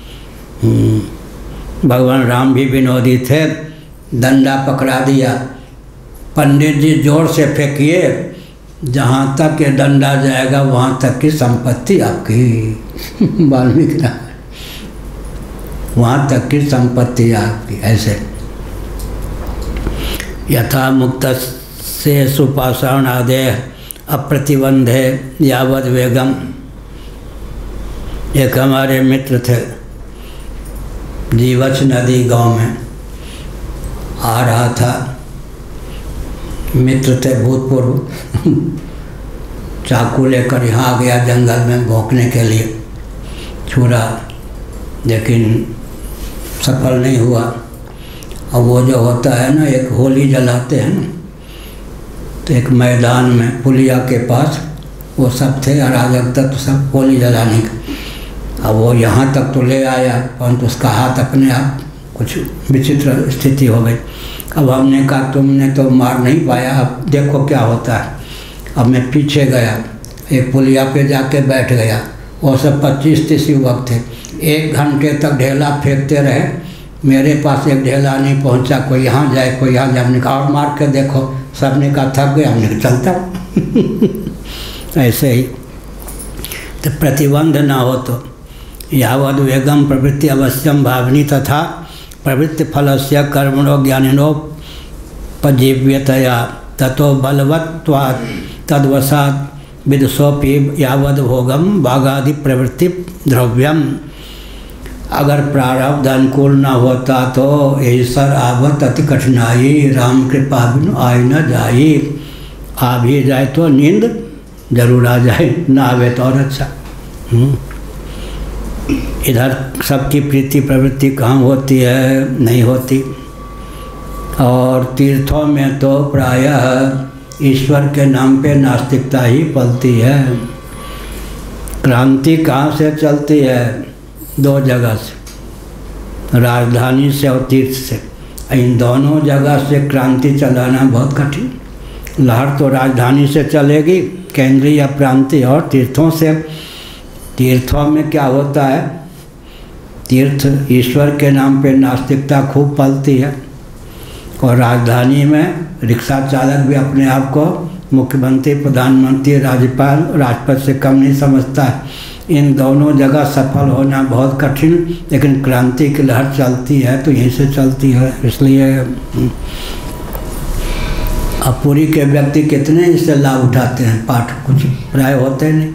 भगवान राम भी विनोदी थे। डंडा पकड़ा दिया, पंडित जी जोर से फेंकिए, जहाँ तक ये डंडा जाएगा वहाँ तक की संपत्ति आपकी। वाल्मीकि राम, वहाँ तक की संपत्ति आपकी। ऐसे यथा मुक्त से सुपाषाणादेह अप्रतिबंधे यावद वेगम। एक हमारे मित्र थे, जीवछ नदी गांव में आ रहा था। मित्र थे भूतपूर्व। चाकू लेकर यहाँ आ गया जंगल में भोंकने के लिए, छुरा, लेकिन सफल नहीं हुआ। और वो जो होता है ना, एक होली जलाते हैं ना, तो एक मैदान में पुलिया के पास वो सब थे, अराजक तत्व सब होली जलाने का। अब वो यहाँ तक तो ले आया, परंतु उसका हाथ अपने आप कुछ विचित्र स्थिति हो गई। अब हमने कहा तुमने तो मार नहीं पाया, अब देखो क्या होता है। अब मैं पीछे गया, एक पुलिया पे जाके बैठ गया। वो सब पच्चीस तीस युवक थे। एक घंटे तक ढेला फेंकते रहे, मेरे पास एक ढेला नहीं पहुंचा। कोई यहाँ जाए, कोई यहाँ जाए। हमने कहा और मार के देखो, सबने कहा थक गया। हमने कहा चलता। ऐसे ही तो प्रतिबंध ना हो तो यावद वेगम प्रवृत्ति अवश्यम भावनी तथा प्रवृत्ति फलस्य कर्मणो ज्ञानिनोपजीव्यतया ततो बलवत्वात् तद्वशात् विदुषोपि यावद भोगम भागादि प्रवृत्ति द्रव्यम। अगर प्रारब्ध अनुकूल न होता तो ईश्वर आवत अति कठिनाई, राम कृपा बिनु आय न जाई। आ भी जाए तो नींद जरूर आ जाए, ना आवे तो और अच्छा। इधर सबकी प्रीति प्रवृत्ति कहाँ होती है, नहीं होती। और तीर्थों में तो प्रायः ईश्वर के नाम पे नास्तिकता ही पलती है। क्रांति कहाँ से चलती है? दो जगह से, राजधानी से और तीर्थ से। इन दोनों जगह से क्रांति चलाना बहुत कठिन। लहर तो राजधानी से चलेगी, केंद्रीय या प्रांतीय, और तीर्थों से। तीर्थों में क्या होता है, तीर्थ ईश्वर के नाम पे नास्तिकता खूब पलती है। और राजधानी में रिक्शा चालक भी अपने आप को मुख्यमंत्री, प्रधानमंत्री, राज्यपाल, राष्ट्रपति से कम नहीं समझता है। इन दोनों जगह सफल होना बहुत कठिन, लेकिन क्रांति की लहर चलती है तो यहीं से चलती है। इसलिए अब पुरी के व्यक्ति कितने इससे लाभ उठाते हैं, पाठ कुछ प्राय होते नहीं।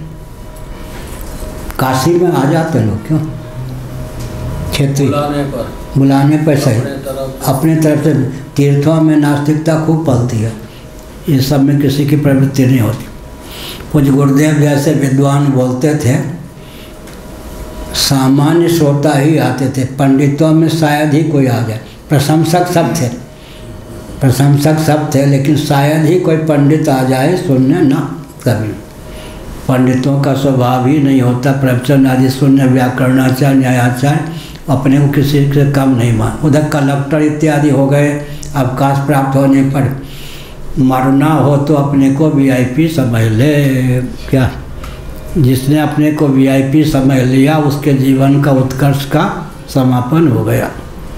काशी में आ जाते लोग, क्यों? क्षेत्रीय बुलाने पर बुलाने पर सही, अपने तरफ अपने तरफ से। तीर्थों में नास्तिकता खूब पलती है, ये सब में किसी की प्रवृत्ति नहीं होती। कुछ गुरुदेव जैसे विद्वान बोलते थे सामान्य श्रोता ही आते थे, पंडितों में शायद ही कोई आ जाए। प्रशंसक सब थे, प्रशंसक सब थे, लेकिन शायद ही कोई पंडित आ जाए सुनने, ना कभी। पंडितों का स्वभाव ही नहीं होता प्रवचन आदि सुनने, व्याकरणाचार्य न्यायाचार्य अपने को किसी से कम नहीं मान। उधर कलेक्टर इत्यादि हो गए, अवकाश प्राप्त होने पर मरना हो तो अपने को वीआईपी समझ ले। क्या जिसने अपने को वीआईपी समझ लिया उसके जीवन का उत्कर्ष का समापन हो गया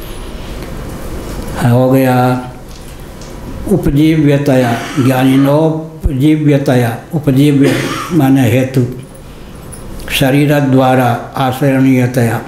हो गया उपजीव्यतया, ज्ञानिनोपजीव्यतया, उपजीव्य माने हेतु, शरीर द्वारा आश्रयणीयतया,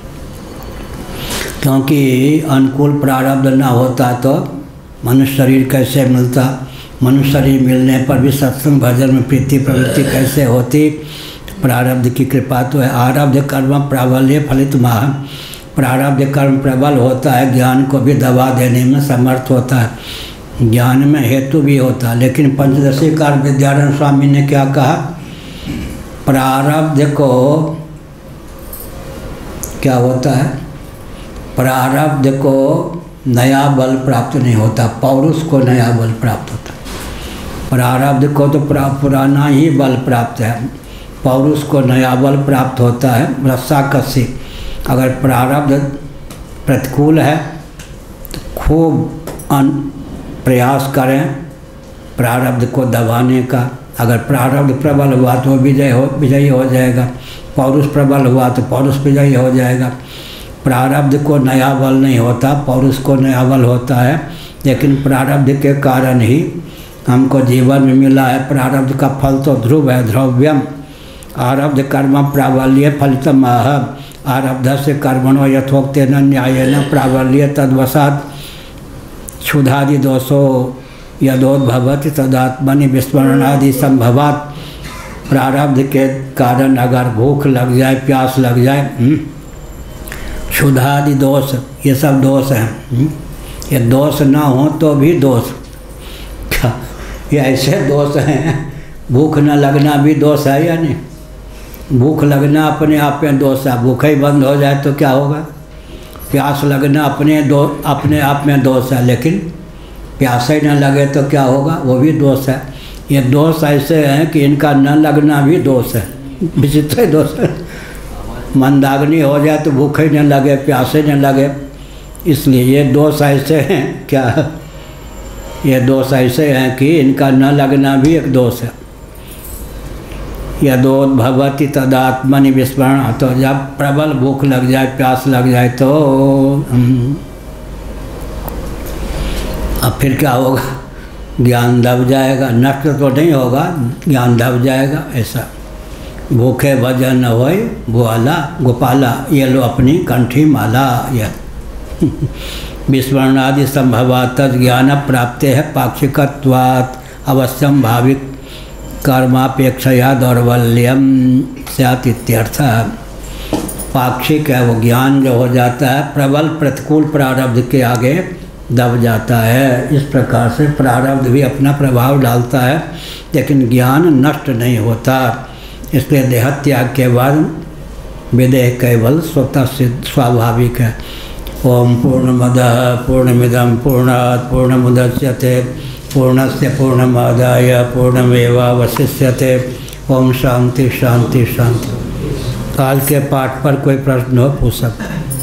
क्योंकि अनुकूल प्रारब्ध न होता तो मनुष्य शरीर कैसे मिलता, मनुष्य शरीर मिलने पर भी सत्संग भजन में प्रीति प्रवृत्ति कैसे होती। प्रारब्ध की कृपा तो है। आरब्ध कर्म प्राबल्य फलित माह, प्रारब्ध कर्म प्रबल होता है, ज्ञान को भी दबा देने में समर्थ होता है, ज्ञान में हेतु भी होता है। लेकिन पंचदशी कार विद्यारण्य स्वामी ने क्या कहा, प्रारब्ध को क्या होता है, प्रारब्ध को नया बल प्राप्त नहीं होता, पौरुष को नया बल प्राप्त होता है। प्रारब्ध को तो पुराना ही बल प्राप्त है, पौरुष को नया बल प्राप्त होता है। रस्साकसी, अगर प्रारब्ध प्रतिकूल है तो खूब अन प्रयास करें प्रारब्ध को दबाने का। अगर प्रारब्ध प्रबल हुआ तो विजय हो विजयी हो जाएगा, पौरुष प्रबल हुआ तो पौरुष विजयी हो जाएगा। प्रारब्ध को नया बल नहीं होता, पौरुष को नया बल होता है। लेकिन प्रारब्ध के कारण ही हमको जीवन में मिला है। प्रारब्ध का फल तो ध्रुव है, ध्रव्यम। आरब्ध कर्म प्राबल्य फलितम आह, आरब्ध से कर्मणो यथोक्तेन न्यायेन प्राबल्य तद्वसात् क्षुधादि दोषो यदोद्भवति तदात्मनि विस्मरणादि संभवात्। प्रारब्ध के कारण अगर भूख लग जाए, प्यास लग जाए, क्षुधादि दोष, ये सब दोष हैं। ये दोष ना हो तो भी दोष, क्या ये ऐसे दोष हैं। भूख न लगना भी दोष है या नहीं? भूख लगना अपने आप में दोष है, भूख ही बंद हो जाए तो क्या होगा। प्यास लगना अपने दो अपने आप में दोष है, लेकिन प्यास ही न लगे तो क्या होगा, वो भी दोष है। ये दोष ऐसे हैं कि इनका न लगना भी दोष है, विचित्र दोष है। मंदाग्नि हो जाए तो भूख ही न लगे, प्यासे न लगे, इसलिए ये दोष ऐसे हैं। क्या ये दोष ऐसे हैं कि इनका न लगना भी एक दोष है। यदोद्भवति तदात्मनि विस्मरण, तो जब प्रबल भूख लग जाए, प्यास लग जाए तो अब फिर क्या होगा, ज्ञान दब जाएगा। नष्ट तो नहीं होगा, ज्ञान दब जाएगा। ऐसा भूखे भजन न होय भुआला गोपाला, ये लो अपनी कंठी माला। यह विस्मरणादि संभवात ज्ञान प्राप्ते है पाक्षिकत्वात् अवश्यम भाविक कर्मापेक्षया दौर्बल्यम स्यात् इत्यर्थ। पाक्षिक है वो ज्ञान जो हो जाता है, प्रबल प्रतिकूल प्रारब्ध के आगे दब जाता है। इस प्रकार से प्रारब्ध भी अपना प्रभाव डालता है, लेकिन ज्ञान नष्ट नहीं होता। इसलिए देह त्याग के बाद विदेह केवल स्वतः सिद्ध स्वाभाविक है। ओम पूर्णमदः पूर्णमिदं पूर्णात् पूर्णमुदच्यते पूर्णस्य पूर्णमादाय पूर्णमेवावशिष्यते। ओम शांति शांति शांति। काल के पाठ पर कोई प्रश्न हो पूछ सकते हैं।